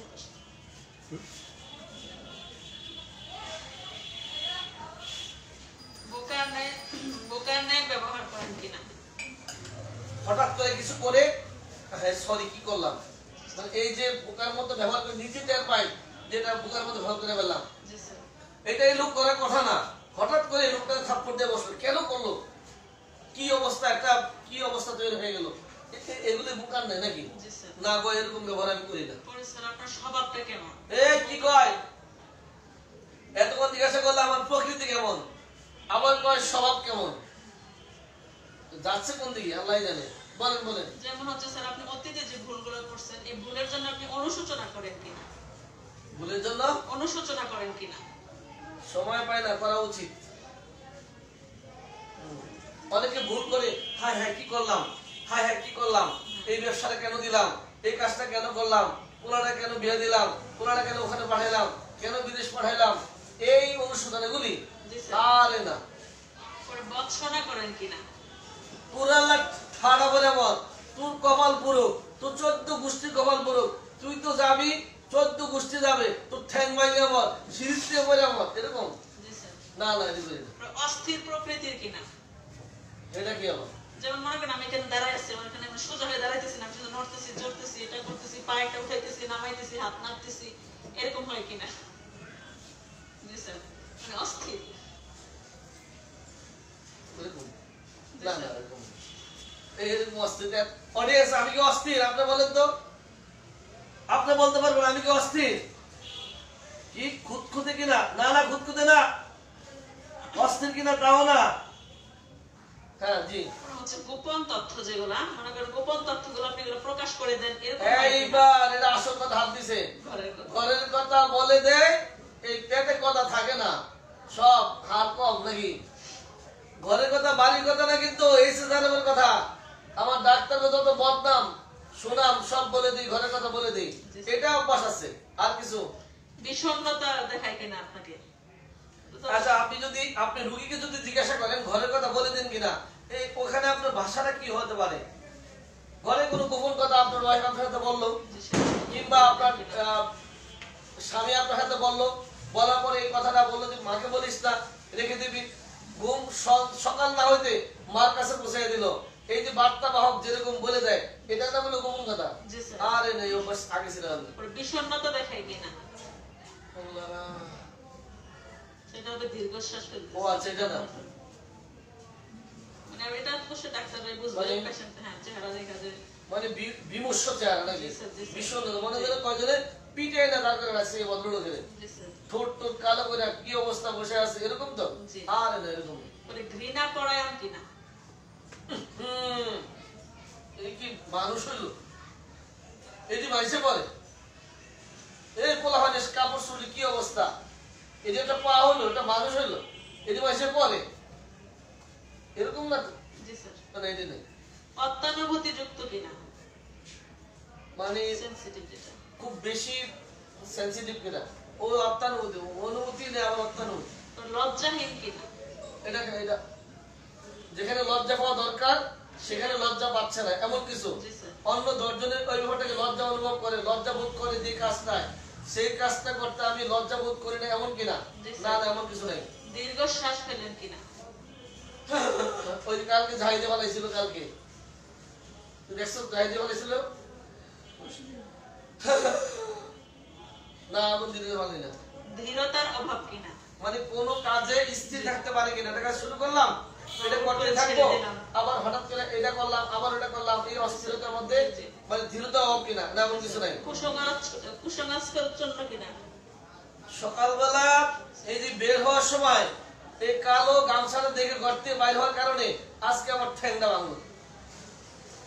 বোকার ন্যায় বোকার ন্যায় ব্যবহার করেন কিনা? হঠাৎ করে কিছু করে হ্যাঁ সরি কি করলাম, মানে এই যে বোকার মতো ব্যবহার করে নিজে টের পাই যেটা বোকার মতো ব্যবহার করে ফেললাম, জি স্যার। এটা এই লোক করার কথা না। হঠাৎ করে এই লোকটা থাপ্পড় দিয়ে বসলো, কেন করলো, কি অবস্থা, একটা কি অবস্থা তৈরি হয়ে গেল, এগুলো বোকার নেই নাকি? জি স্যার। না গো, এরকম ব্যবহার আমি করি না। পরে স্যার আপনার স্বভাবটা কেমন? এ কি কয়, এতক্ষণ জিজ্ঞাসা করলে আমার প্রকৃতি কেমন, আবার কয় স্বভাব কেমন, যাচ্ছে কোন দিকে আল্লাহ জানে। বলেন বলেন। যেমন হচ্ছে স্যার আপনি অতীতে যে ভুলগুলো করছেন এই ভুলের জন্য আপনি অনুশোচনা করেন কিনা? ভুলের জন্য অনুশোচনা করেন কিনা? সময় পায় না, করা উচিত। অনেকে ভুল করে হায় হায় কি করলাম, হায় হায় কি করলাম, এই ব্যবসাটা কেন দিলাম, এই কাজটা কেন করলাম, পোলাটা কেন বিয়ে দিলাম, পোলাটা কেন ওখানে পাঠাইলাম, কেন বিদেশ পাঠাইলাম, এই অনুশোচনা এগুলি। জি স্যার। আরে না, পরে বৎসনা করেন কিনা? পুরালা ঠাড়া বলে মত, তোর কপাল পুরুক, তোর চোদ্দ গোষ্ঠী কপাল পুরুক, তুই তো যাবি, চোদ্দ গোষ্ঠী যাবে, তোর ঠ্যাং ভাঙে মত, সিরিজতে বলে মত, এরকম। জি স্যার। না না এরকম না। পরে অস্থির প্রকৃতির কিনা? এটা কি আমার যেমন মনে করেন আমি এখানে দাঁড়ায় আছি, আমার এখানে আমি সোজা হয়ে দাঁড়াইতেছি না, আমি শুধু নড়তেছি, জড়তেছি, এটা করতেছি, পায়েটা উঠাইতেছি, নামাইতেছি, হাত নাড়তেছি, এরকম হয় কিনা? জি স্যার। মানে অস্থির। এরকম না না এরকম না। এরকম অস্থির অডিয়েন্স, আমি কি অস্থির আপনি বলেন তো, আপনি বলতে পারবেন আমি কি অস্থির, কি খুঁতখুঁতে কিনা? না না খুঁতখুঁতে না, অস্থির কিনা তাও না। হ্যাঁ জি। হচ্ছে গোপন তথ্য যেগুলা মনে করেন গোপন তথ্যগুলো আপনি এগুলো প্রকাশ করে দেন, এরকম হয় কিনা? এইবার এটা আসল কথা হাত দিছে, ঘরের কথা। ঘরের কথা বলে দেয়, এই পেটে কথা থাকে না, সব হার কম নাকি? ঘরের কথা বাড়ির কথা না, কিন্তু এই সিজারের কথা, আমার ডাক্তার কথা তো বদনাম সুনাম সব বলে দিই, ঘরের কথা বলে দিই, এটা অভ্যাস আছে। আর কিছু বিষণ্ণতা দেখায় কিনা আপনাকে? তো আচ্ছা, আপনি যদি আপনি রুগীকে যদি জিজ্ঞাসা করেন ঘরের কথা বলে দেন কিনা, এই ওখানে আপনার ভাষাটা কি হতে পারে, ঘরে কোনো গোপন কথা আপনার ওয়াইফ আপনার সাথে বললো, কিংবা আপনার আহ, স্বামী আপনার সাথে বললো, বলার পরে এই কথাটা বললো যে মাকে বলিস না, রেখে দিবি, ঘুম স- সকাল না হইতে মার কাছে পৌঁছাই দিল, এই যে বার্তা বাহক যেরকম বলে দেয়, এটা না বলে গোপন কথা। জি স্যার। আরে নেই অভ্যাস আগে ছিল না। পরে বিষণ্ণতা দেখায় কিনা? সেটা হবে দীর্ঘশ্বাস ফেলতে। ও আচ্ছা, এটা না। মানে এটা অবশ্যই ডাক্তাররাই বুঝবে, মানে- পেশেন্ট হ্যাঁ চেহারা দেখা যায়। মানে বি- বিমর্ষ চেহারা নাকি, জি স্যার, জি স্যার। ভীষণ মনে করে কয়জনে পিঠে না তার করে রাখছে এই ভদ্রলোকের, জি স্যার। ঠোঁট টোট কালো করে কি অবস্থা বসে আছে, এরকম তো। জি। আরে না এরকম পরে ঘৃণা পরায়ণ কিনা? হম এই কি মানুষ হইলো, এটি মাইসে পরে, এই পোলা হয় কাপড় চুরি কি অবস্থা, এটি একটা পা হইলো, এটা মানুষ হইলো, এটি মাইসে পরে, এরকম না তো। জি স্যার। মানে এটি নেই, অত্যানুভূতি যুক্ত কিনা? মানে সেনসিটিভ যেটা। খুব বেশি সেন্সিটিভ কিনা, ও অত্যানুভূতি, অনুভূতি নেই আবার অত্যানুভূতি। তো লজ্জাহীন কিনা? এটা এটা যেখানে লজ্জা পাওয়া দরকার সেখানে লজ্জা পাচ্ছে না, এমন কিছু। জি স্যার। অন্য দশজনের ওই ব্যাপারটাকে লজ্জা অনুভব করে, লজ্জা বোধ করে যে কাজটায়, সেই কাজটা করতে আমি লজ্জা বোধ করি না, এমন কিনা? জি স্যার। না না এমন কিছু নাই। দীর্ঘশ্বাস ফেলেন কিনা? ওই যে কালকে ঝাইতে পালাইছিল, কালকে তুই দেখছো ঝাইতে পালাইছিল না, এমন দিনে পালাই না। ধীরতার অভাব কিনা? মানে কোন কাজে স্থির থাকতে পারে কিনা, এটা কাজ শুরু করলাম, এটা করতে থাকবো, আবার হঠাৎ করে এটা করলাম, আবার ওটা করলাম, এই অস্থিরতার মধ্যে মানে ধীরতা অভাব কিনা, না এমন কিছু নাই। কুসংস্কারচ্ছন্ন কিনা? সকালবেলা এই যে বের হওয়ার সময় এই কালো গামছাটা দেখে ঘর থেকে বাইর হওয়ার কারণে আজকে আমার ঠ্যাংটা ভাঙলো,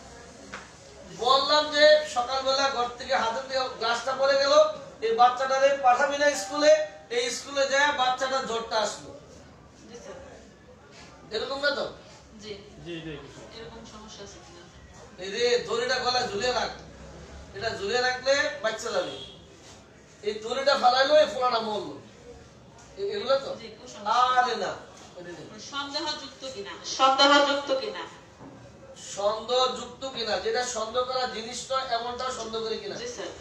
বললাম যে সকালবেলা ঘর থেকে হাতে দিয়ে গ্লাসটা পড়ে গেল, এই বাচ্চাটারে পাঠাবি না স্কুলে, এই স্কুলে যায় বাচ্চাটার জ্বরটা আসলো, জি স্যার এরকম না তো? জি জি জি এরকম সমস্যা আছে কিনা এই যে দড়িটা গলায় ঝুলিয়ে রাখ, এটা ঝুলিয়ে রাখলে বাচ্চা যাবে, এই দড়িটা ফালাইলো এই ফোলাটা মরলো, এ- এগুলো তো? জি কুসংস্কার আরে না, ওটা নেই। সন্দেহযুক্ত কিনা সন্দেহযুক্ত কিনা সন্দেহযুক্ত কিনা, যেটা সন্দেহ করা জিনিস নয় এমনটাও সন্দেহ করি কিনা, জি স্যার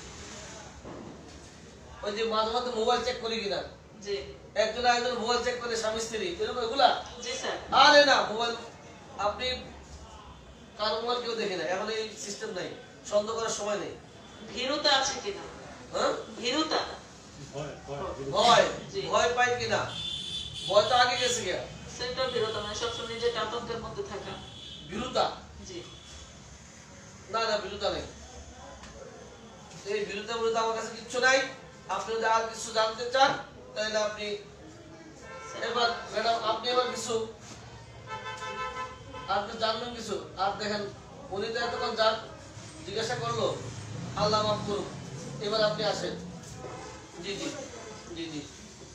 ওই যে মাঝে মাঝে মোবাইল চেক করি কিনা, জি একজন একজন মোবাইল চেক করে স্বামী স্ত্রী, এরকম এগুলা? জি স্যার আরে না, মোবাইল আপনি কার মোবাইল কেউ দেখে না, এখন এই সিস্টেম নাই, সন্দেহ করার সময় নেই। ভীরুতা আছে কিনা হ্যাঁ, ভীরুতা ভয় ভয় ভয় জি। ভয় পাই কিনা, ভয় তো আগে গেছে গিয়া, সেটা ভীরুতা মানে সবসময় নিজের আতঙ্কের মধ্যে থাকা বিরুতা, জি না না বিরুতা নেই, এই বিরুতা বিরুদ্ধে আমার কাছে কিচ্ছু নাই। আপনি যদি আর কিছু জানতে চান তাহলে আপনি এবার ম্যাডাম আপনি এবার কিছু আর কিছু জানবেন কিছু, আর দেখেন উনি তো এতক্ষণ যান জিজ্ঞাসা করলো, আল্লাহ মাফ করুন, এবার আপনি আসেন। জি জি জি জি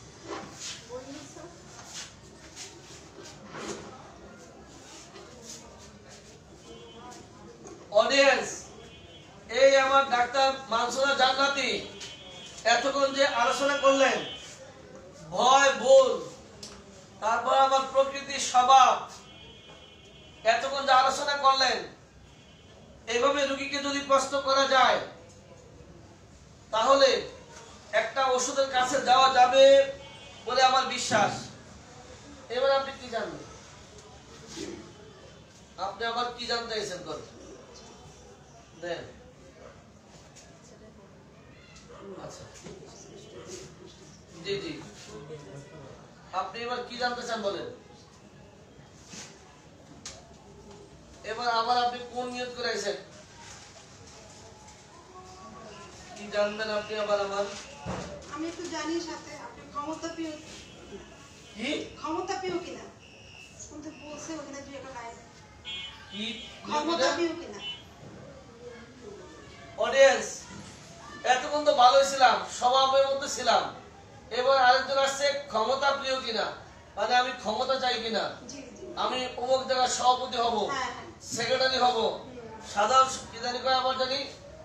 অডিয়েন্স, এই আমার ডাক্তার মানসুরা জান্নাতি এতক্ষণ যে আলোচনা করলেন ভয় ভুল, তারপর আমার প্রকৃতির স্বভাব, এতক্ষণ যে আলোচনা করলেন, এইভাবে রোগীকে যদি প্রশ্ন করা যায় তাহলে একটা ওষুধের কাছে যাওয়া যাবে বলে আমার বিশ্বাস। এবার আপনি কি জানবেন, আপনি আবার কি জানতে চাইছেন কর দেন। আচ্ছা জি জি আপনি এবার কি জানতে চান বলেন। এবার আবার আপনি কোন নিয়ত করে আইছেন, কি জানবেন আপনি আবার আমার? আমি একটু জানি সাথে আপনি ক্ষমতা পেও কি ক্ষমতা পেও কিনা শুনতে বলছে ওখানে দুই একটা লাইন কি ক্ষমতা পেও কিনা অডিয়েন্স, এতক্ষণ তো ভালোই ছিলাম, স্বভাবের মধ্যে ছিলাম, এবার আরেকজন আসছে ক্ষমতা প্রিয় কিনা, মানে আমি ক্ষমতা চাই কিনা, জি জি আমি অমুক জায়গার সভাপতি হব, হ্যাঁ হ্যাঁ সেক্রেটারি হব, সাধারণ কি জানি কয় আবার জানি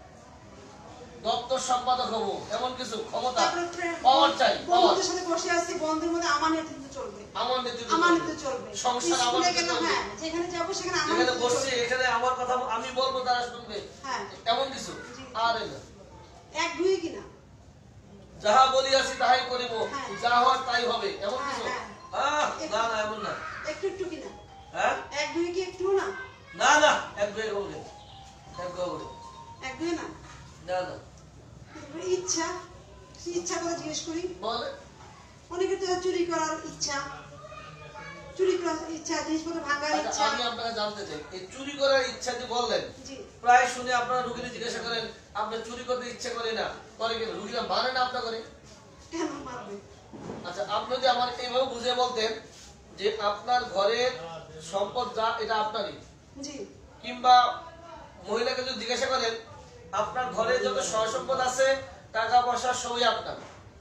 দপ্তর সম্পাদক হব, এমন কিছু ক্ষমতা তারপরে ফ্রেন্ড পাওয়ার চাই, পাওয়ার বন্ধুদের সাথে বসে আছি, বন্ধুর মধ্যে আমার নেতৃত্ব চলবে আমার নেতৃত্ব আমার চলবে। নেতৃত্ব চলবে সংসার আমার স্কুলে নেতৃত্ব গেলে চলবে। হ্যাঁ যেখানে যাবো সেখানে আমার যেখানে নেতৃত্ব বসছি চলবে। এখানে আমার কথা আমি বলবো তারা শুনবে, হ্যাঁ এমন কিছু জি। আর না, এক দুই কিনা যাহা বলিয়াছি তাহাই করিব, হ্যাঁ। যা হওয়ার তাই হবে, এমন হ্যাঁ, কিছু? হ্যাঁ। আহ, না না এমন না, একটু একটু কিনা হ্যাঁ এক দুই কি একটু না না না এক দুই হবে, এক দুই হবে, এক দুই না না না তারপরে ইচ্ছা কি ইচ্ছা কথা জিজ্ঞেস করি বলে অনেকে তো চুরি করার ইচ্ছা চুরি করার ইচ্ছা জিনিসপত্র ভাঙার আচ্ছা, ইচ্ছা আমি আপনাকে জানতে চাই এই চুরি করার ইচ্ছা যে বললেন, জি প্রায় শুনে আপনারা রুগীকে জিজ্ঞাসা করেন আপনি চুরি করতে ইচ্ছে করে না, করে কিনা, রুগীরা মানে না আপনার করে। কেন মারবে আচ্ছা আপনি যদি আমার এইভাবে বুঝে বলতেন যে আপনার ঘরের সম্পদ যা এটা আপনারই, জি কিংবা মহিলাকে যদি জিজ্ঞাসা করেন আপনার ঘরে যত সয় সম্পদ আছে টাকা পয়সা সবই আপনার,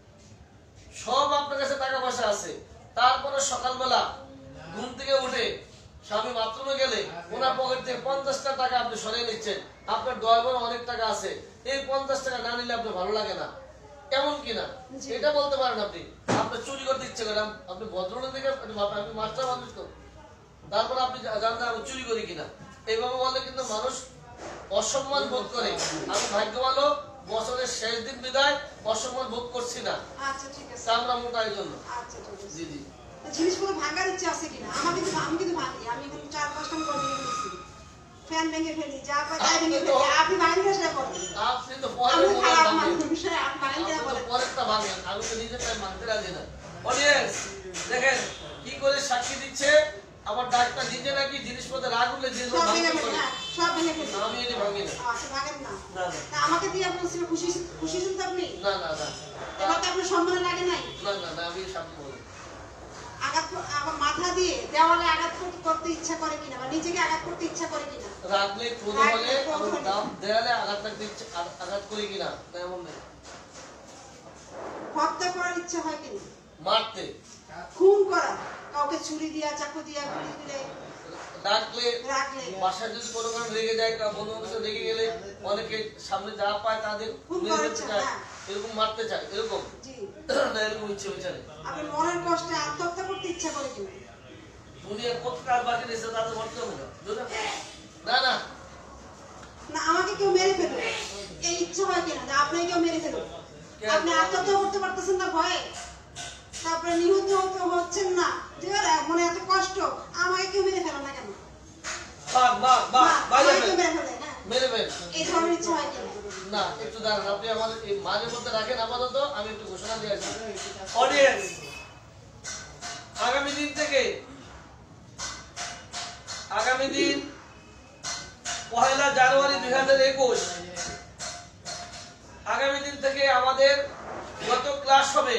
সব আপনার কাছে টাকা পয়সা আছে, তারপরে সকালবেলা ঘুম থেকে উঠে স্বামী বাথরুমে গেলে ওনার পকেট থেকে পঞ্চাশটা টাকা আপনি সরিয়ে নিচ্ছেন, আপনার দয়াবর অনেক টাকা আছে, এই পঞ্চাশ টাকা না নিলে আপনার ভালো লাগে না, কেমন কিনা জি। এটা বলতে পারেন আপনি। আপনি চুরি করতে ইচ্ছে করেন, আপনি ভদ্রলোক থেকে আপনি মাস্টার মানুষ তো, তারপর আপনি জানতেন আমি চুরি করি কিনা, এইভাবে বললে কিন্তু মানুষ অসম্মান বোধ করে। আমি ভাগ্য ভালো বছরের শেষ দিন বিদায় অসম্মান বোধ করছি না, আচ্ছা ঠিক আছে চামড়া মোটা এই জন্য। আচ্ছা ঠিক আছে জি জি জিনিসগুলো ভাঙার ইচ্ছা আছে কিনা আমার কিন্তু আমি কিন্তু ভাঙি আমি এখন চার পাঁচটা করে ভেঙে ফেলছি ফ্যান ভেঙে ফেলি যা পাই তাই ভেঙে ফেলি আপনি ভাঙেন না সেটা করেন আপনি তো পরে আমি মোবাইল খারাপ ভাঙেন, মানুষ আপনি ভাঙেন আপনি কেন তো বলেন পরেরটা ভাঙেন, আমি তো নিজের টাইম ভাঙতে রাজি না। অডিয়েন্স দেখেন কি করে সাক্ষী দিচ্ছে, আমার ডাক্তার নিজে নাকি জিনিসপত্র রাগ উঠলে সব জিনিসপত্র ভেঙে ভাঙতে ফেলি পারে। হ্যাঁ সব ভেঙে ফেলি আমি এটি ভাঙি না, আচ্ছা ভাঙেন না না না তা আমাকে দিয়ে আপনি ছিল খুশি খুশি শুনতে আপনি না না না এবার তো আপনার সম্মানে লাগে নাই না না না আমি সামনে বলি আঘাত কর- আবার মাথা দিয়ে দেওয়ালে আঘাত কর- করতে ইচ্ছা করে কিনা বা নিজেকে আঘাত করতে ইচ্ছা করে কিনা রাখলে ক্রোধ হলে রাগলে ক্রোধ আমি হলে। দাম দেয়ালে আঘাত লাগতে ইচ্ছে আ- আঘাত করি কিনা না এমন নেই হত্যা করার ইচ্ছা হয় কিনা মারতে খুন করা কাউকে ছুরি দিয়া চাকু দিয়া গুলি দিলে ডাকলে রাখলে বাসায় যদি কোনো কারণে রেগে যায় কা বন্ধু বান্ধব রেগে গেলে অনেকে সামনে যা পায় তাদের খুন মেরে করার ফেলতে ইচ্ছা, চায় হ্যাঁ। এরকম মারতে চায় এরকম জি না এরকম ইচ্ছে হচ্ছে না আপনার মনের কষ্টে আত্মহত্যা করতে ইচ্ছা করে কিনা দুনিয়া কত কাজ বাকি রয়েছে তাদের মরতে হবে না বুঝলেন? না না না আমাকে কেউ মেরে ফেলবে এই ইচ্ছা হয় কিনা যে আপনাকে কেউ মেরে ফেলবে আপনি আত্মহত্যা করতে পারতেছেন না ভয়ে তারপরে নিহত হতে হচ্ছেন না যে আরে মনে এত কষ্ট আমাকে কেউ মেরে ফেলে না কেন বাহ বাহ বাহ না, বাইরে আমাকে কেউ ফেল মেরে ফেলে হ্যাঁ মেরে ফেল এই ধরনের ইচ্ছা হয় কিনা না একটু দাঁড়ান আপনি আমার এই মাঝে মধ্যে রাখেন আপাতত আমি একটু ঘোষণা দিয়ে আসি অডিয়েন্স আগামী দিন থেকে আগামী দিন পহেলা জানুয়ারি দুই হাজার একুশ আগামী দিন থেকে আমাদের যত ক্লাস হবে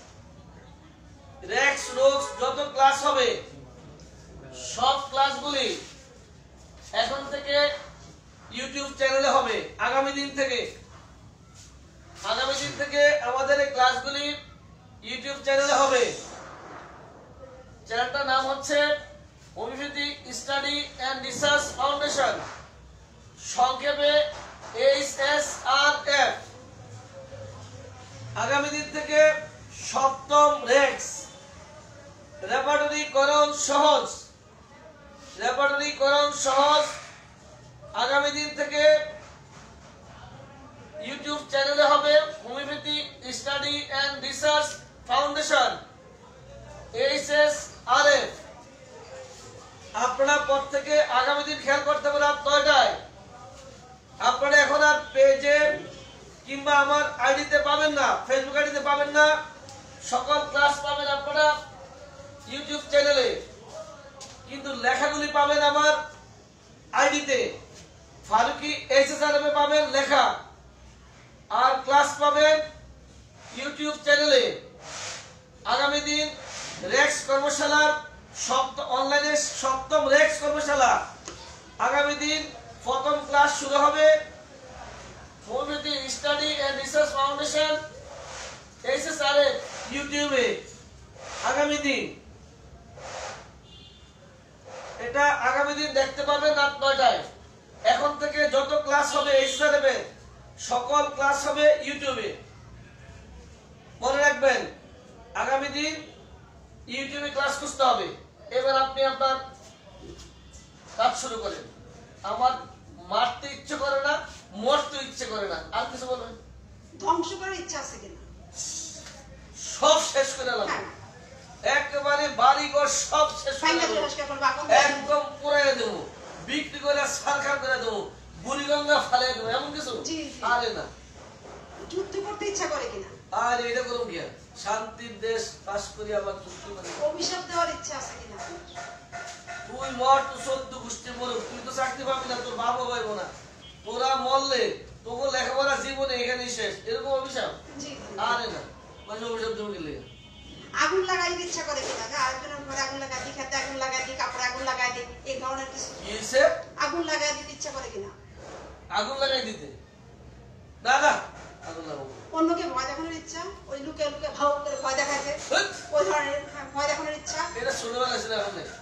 রেক্স রোজ যত ক্লাস হবে সব ক্লাসগুলি এখন থেকে ইউটিউব চ্যানেলে হবে আগামী দিন থেকে আগামী দিন থেকে আমাদের এই ক্লাসগুলি ইউটিউব চ্যানেলে হবে চ্যানেলটার নাম হচ্ছে homeopathic study and research foundation সংক্ষেপে এইচ এস আর এফ আগামী দিন থেকে সপ্তম রেক্স রেপার্টরিকরণ সহজ রেপার্টরিকরণ সহজ আগামী দিন থেকে ইউটিউব চ্যানেলে হবে homeopathic study and research foundation H S R F আপনারা পর থেকে আগামী দিন খেয়াল করতে পারেন রাত নয়টায় আপনারা এখন আর পেজে কিংবা আমার আইডিতে পাবেন না ফেসবুক আইডিতে পাবেন না সকল ক্লাস পাবেন আপনারা ইউটিউব চ্যানেলে কিন্তু লেখাগুলি পাবেন আমার আইডিতে ফারুকি এইচএসআর এ পাবেন লেখা আর ক্লাস পাবেন ইউটিউব চ্যানেলে আগামী দিন রেক্স কর্মশালার সপ্তম অনলাইনে সপ্তম রেক্স কর্মশালা আগামী দিন প্রথম ক্লাস শুরু হবে homeopathy study and research foundation HSR এ ইউটিউবে আগামী দিন এটা আগামী দিন দেখতে পাবেন রাত নয়টায় এখন থেকে যত ক্লাস হবে এইচএসআর এ সকল ক্লাস হবে ইউটিউবে মনে রাখবেন আগামী দিন ইউটিউবে ক্লাস করতে হবে এবার আপনি আপনার কাজ শুরু করেন আমার মারতে ইচ্ছে করে না মরতে ইচ্ছে করে না আর কিছু বলবেন ধ্বংস করার ইচ্ছা আছে কিনা সব শেষ করে লাগবে হ্যাঁ একেবারে বাড়িঘর সব শেষ করে ফাইনাল লাগবে পরিষ্কার করবো আগুন দিয়ে একদম পুরাই দেবো বিক্রি করে সরকার করে দেবো বুড়িগঙ্গা ফালিয়ে দেবো এমন কিছু জি, জি। আরে না যুদ্ধ করতে ইচ্ছা করে কিনা আর এটা করুন গিয়া শান্তির দেশ পাশ করি আবার চুক্তি করি অভিশাপ দেওয়ার ইচ্ছা আছে কিনা তুই মর তো সদ্য গোষ্ঠী মরুক তুই তো চাকরি পাবি না তোর বাবা পাইব না তোরা মরলে তোকে লেখাপড়া জীবনে এখানেই শেষ এরকম অভিশাপ জি জি। আরে না মানে অভিশাপ দেবো গেলে আগুন লাগাই দিতে ইচ্ছা করে কিনা যে আরেকজনের ঘরে আগুন লাগাই দিই খেতে আগুন লাগাই দিই কাপড়ে আগুন লাগাই দিই এই ধরনের কিছু কি হয়েছে আগুন লাগাই দিতে ইচ্ছা করে কিনা আগুন লাগাই দিতে না না আগুন লাগাবো অন্যকে ভয় দেখানোর ইচ্ছা ওই লুকে লুকে ভাও করে ভয় দেখাচ্ছে হেৎ, ওই ধরনের ভয় দেখানোর ইচ্ছা এটা ছোটবেলা ছিল এখন নেই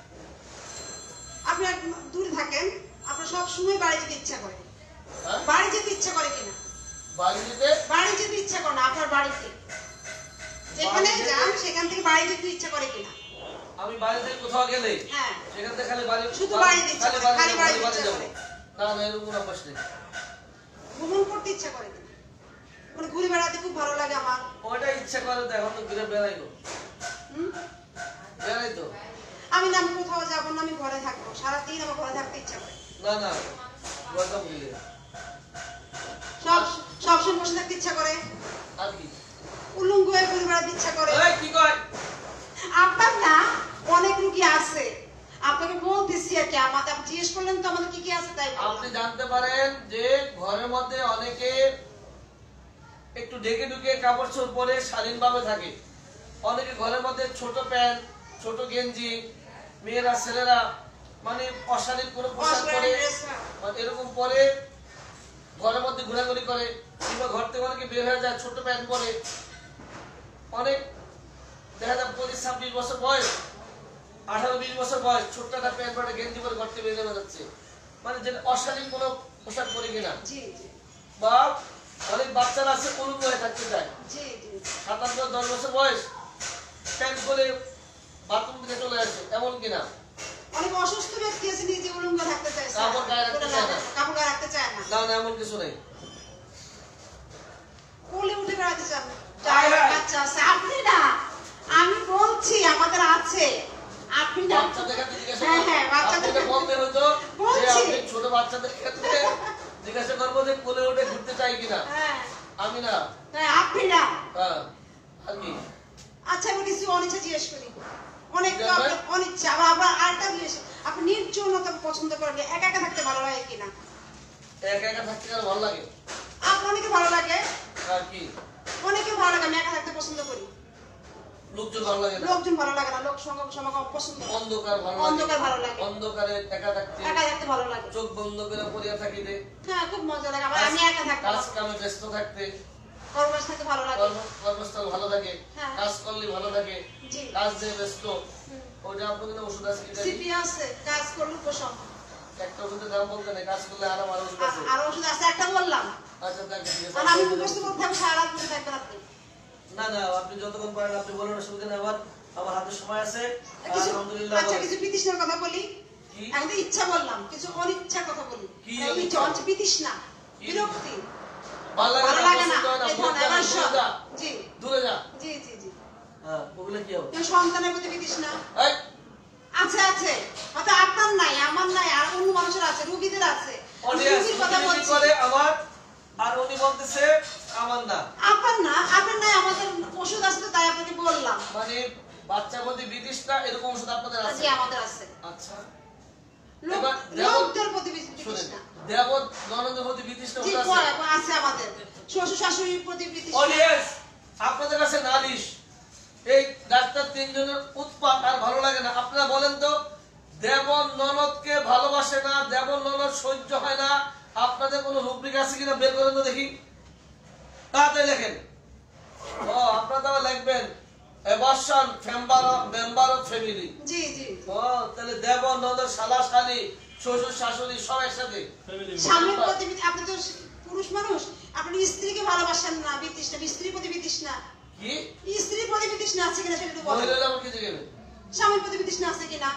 আপনি এক দূরে থাকেন আপনার সব সময় বাড়ি যেতে ইচ্ছা করে হ্যাঁ? বাড়ি যেতে ইচ্ছা করে কিনা বাড়ি যেতে বাড়ি যেতে ইচ্ছা করে না আপনার বাড়িতে যেখানে বাড়ি যেতে- যান সেখান থেকে বাড়ি যেতে ইচ্ছা করে কিনা আমি বাড়ি থেকে কোথাও গেলে হ্যাঁ সেখান থেকে খালি বাড়ি শুধু বাড়ি দিচ্ছে খালি না, বাড়ি খালি যাবো, বাড়ি খালি বাড়ি দিচ্ছে যাবো করে। না না এরকম কোনো অভ্যাস নেই ভ্রমণ করতে ইচ্ছা করে কিনা মানে ঘুরে বেড়াতে খুব ভালো লাগে আমার ওইটা ইচ্ছা করে তো এখন তো ঘুরে বেড়াইবো হুম? বেড়াই তো আমি না আমি কোথাও যাবো না আমি ঘরে থাকবো সারাদিন আমার ঘরে থাকতে ইচ্ছা করে না না গল্প বুঝলে সব সবসময় বসে থাকতে ইচ্ছা করে আর কি উলঙ্গ হয়ে ঘুরে বেড়াতে ইচ্ছা করে এই কি কয় আপনার না অনেক রুগী আছে আপনাকে বলতেছি আর কি আমাদের আপনি জিজ্ঞেস করলেন তো আমাদের কি কি আছে তাই বললাম। আপনি জানতে পারেন যে ঘরের মধ্যে অনেকে একটু ঢেকে ঢুকে কাপড় চোপড় পরে স্বাধীনভাবে থাকে অনেকে ঘরের মধ্যে ছোট প্যান্ট ছোট গেঞ্জি, মেয়েরা ছেলেরা মানে অশালীন কোনো পোশাক পরে, মানে এরকম পরে ঘরের মধ্যে ঘোরাঘুরি করে, কিংবা ঘর থেকে অনেকে বের হয়ে যায় ছোট প্যান্ট পরে। অনেক দেখা যায় পঁচিশ ছাব্বিশ বছর বয়স, আঠারো বিশ বছর বয়স, ছোট্ট একটা প্যান্ট পরে গেঞ্জি পরে ঘর থেকে বের হয়ে যাচ্ছে, মানে যেটা অশালীন কোনো পোশাক পরে কিনা। জি জি বা অনেক বাচ্চারা আছে উলঙ্গ হয়ে থাকতে চায়, জি জি সাত আট দশ বছর বয়স, প্যান্ট পরে বাথরুম থেকে চলে আসে, এমন কিনা। অনেক অসুস্থ ব্যক্তি আছে নিজে উলঙ্গ থাকতে চায়, কাপড় গায়ে রাখতে চায় না। কাপড় গায়ে রাখতে চায় না, না না এমন কিছু নেই। কোলে উঠে বেড়াতে চান, হায় হায়। বাচ্চা আছে। আপনি না, আমি বলছি আমাদের আছে, আপনি না। বাচ্চাদের ক্ষেত্রে জিজ্ঞাসা হ্যাঁ হ্যাঁ করবো, বাচ্চাদের আপনাকে বলতে হতো যে বলছি। আপনি ছোট বাচ্চাদের ক্ষেত্রে জিজ্ঞাসা করবো যে কোলে উঠে ঘুরতে চাই কিনা। হ্যাঁ আমি না। হ্যাঁ আপনি না। হ্যাঁ আর কি আচ্ছা আমি কিছু অনিচ্ছা জিজ্ঞেস করি, অনেক তো জিজ্ঞাসা আপনার করেন। অনিচ্ছা, আবার আবার আরেকটা জিনিস, আপনি নির্জনতা পছন্দ করেন, একা একা থাকতে ভালো লাগে কিনা? একা একা থাকতে আর ভালো লাগে আপনার অনেকে ভালো লাগে, আর কি, অনেকে ভালো লাগে, আমি একা থাকতে পছন্দ করি। লোকজন ভালো লাগে না, লোকজন ভালো লাগে না, লোক সমাগম সমাগম পছন্দ করি। অন্ধকার ভালো অন্ধকার ভালো লাগে, লাগে। অন্ধকারে একা থাকতে, একা থাকতে ভালো লাগে। চোখ বন্ধ করে পড়িয়া থাকিতে, হ্যাঁ খুব মজা লাগে, আবার আমি একা থাকতে কাজ কামে ব্যস্ত থাকতে, কর্মস থাকতে ভালো লাগে। কর্ম- কর্মস্থল ভালো থাকে, হ্যাঁ। কাজ করলে ভালো থাকে, জি কাজ যে ব্যস্ত, হুম। ওইটা আপনাদের না ওষুধ আছে কিনা? সিপি আছে, কাজ করলে উপশম। একটা ওষুধের দাম বলতে নেই, কাজ করলে আরাম আর ওষুধ আছে। আর- আর ওষুধ আছে একটা বললাম, আচ্ছা দেখ ঠিক আছে। আর আমি মুখস্থ করতে থাকবো, সারা রাত বসে থাকবেন আপনি। না না আপনি যতক্ষণ পারেন আপনি বলুন, অসুবিধা নেই, আমার আমার হাতে সময় আছে। কিছু আলহামদুলিল্লাহ। আচ্ছা বলেন। কিছু বিতৃষ্ণার কথা বলি, কি? আমি তো ইচ্ছা বললাম, কিছু অনিচ্ছার কথা বলি। কি এই অনিচ্ছা? ইচ্ছা, বিতৃষ্ণা, কি? বিরক্তি, ভালো লাগে ভালো না, লাগে না, পছন্দ হয় না, এই ভয় ধরনের করে, আবার দূরে যা, জি দূরে যা। জি জি জি হ্যাঁ ওগুলো কি হবে? এই সন্তানের প্রতি বিতৃষ্ণা এই, আছে আছে, হয়তো আপনার নাই, আমার নাই, আর অন্য মানুষের আছে, রুগীদের আছে। আমি audience রুগীর কথা কি বলছি, করে আমার, আর উনি বলতেছে আমার না। আপনার না, আপনার নাই, আমাদের ওষুধ আছে তো তাই আপনাকে বললাম। মানে বাচ্চার প্রতি বিতৃষ্ণা এরকম ওষুধ আপনাদের আছে? জি আমাদের আছে। আচ্ছা লোক- এবার দেবর- লোকদের প্রতি শুনেন, বিতৃষ্ণা দেবর ননদের প্রতি বিতৃষ্ণা জি ওষুধ আছে? পরে- পরে আছে আমাদের, শ্বশুর শাশুড়ির প্রতি বিতৃষ্ণা। অডিয়েন্স আপনাদের কাছে নালিশ, এই ডাক্তার তিনজনের উৎপাত আর ভালো লাগে না। আপনারা বলেন তো, দেবর ননদকে ভালোবাসে না, দেবর ননদ সহ্য হয় না, আপনাদের কোনো রুব্রিক আছে কিনা বের করেন তো দেখি, তাড়াতাড়ি লেখেন। ও আপনারা তাহলে লিখবেন abortion member of member of family. জি জি ও তাহলে দেবর ননদ শালা শালি শ্বশুর শাশুড়ি সব একসাথে। ফ্যামিলি স্বামীর প্রতি বিত- আপনি তো পুরুষ মানুষ, আপনি স্ত্রীকে ভালোবাসেন না, বিতৃষ্ণা, স্ত্রীর প্রতি বিতৃষ্ণা, কি স্ত্রীর প্রতি বিতৃষ্ণা আছে কিনা সেটা একটু বলেন। মহিলা আমার কি জিজ্ঞেস? স্বামীর প্রতি বিতৃষ্ণা আছে কিনা?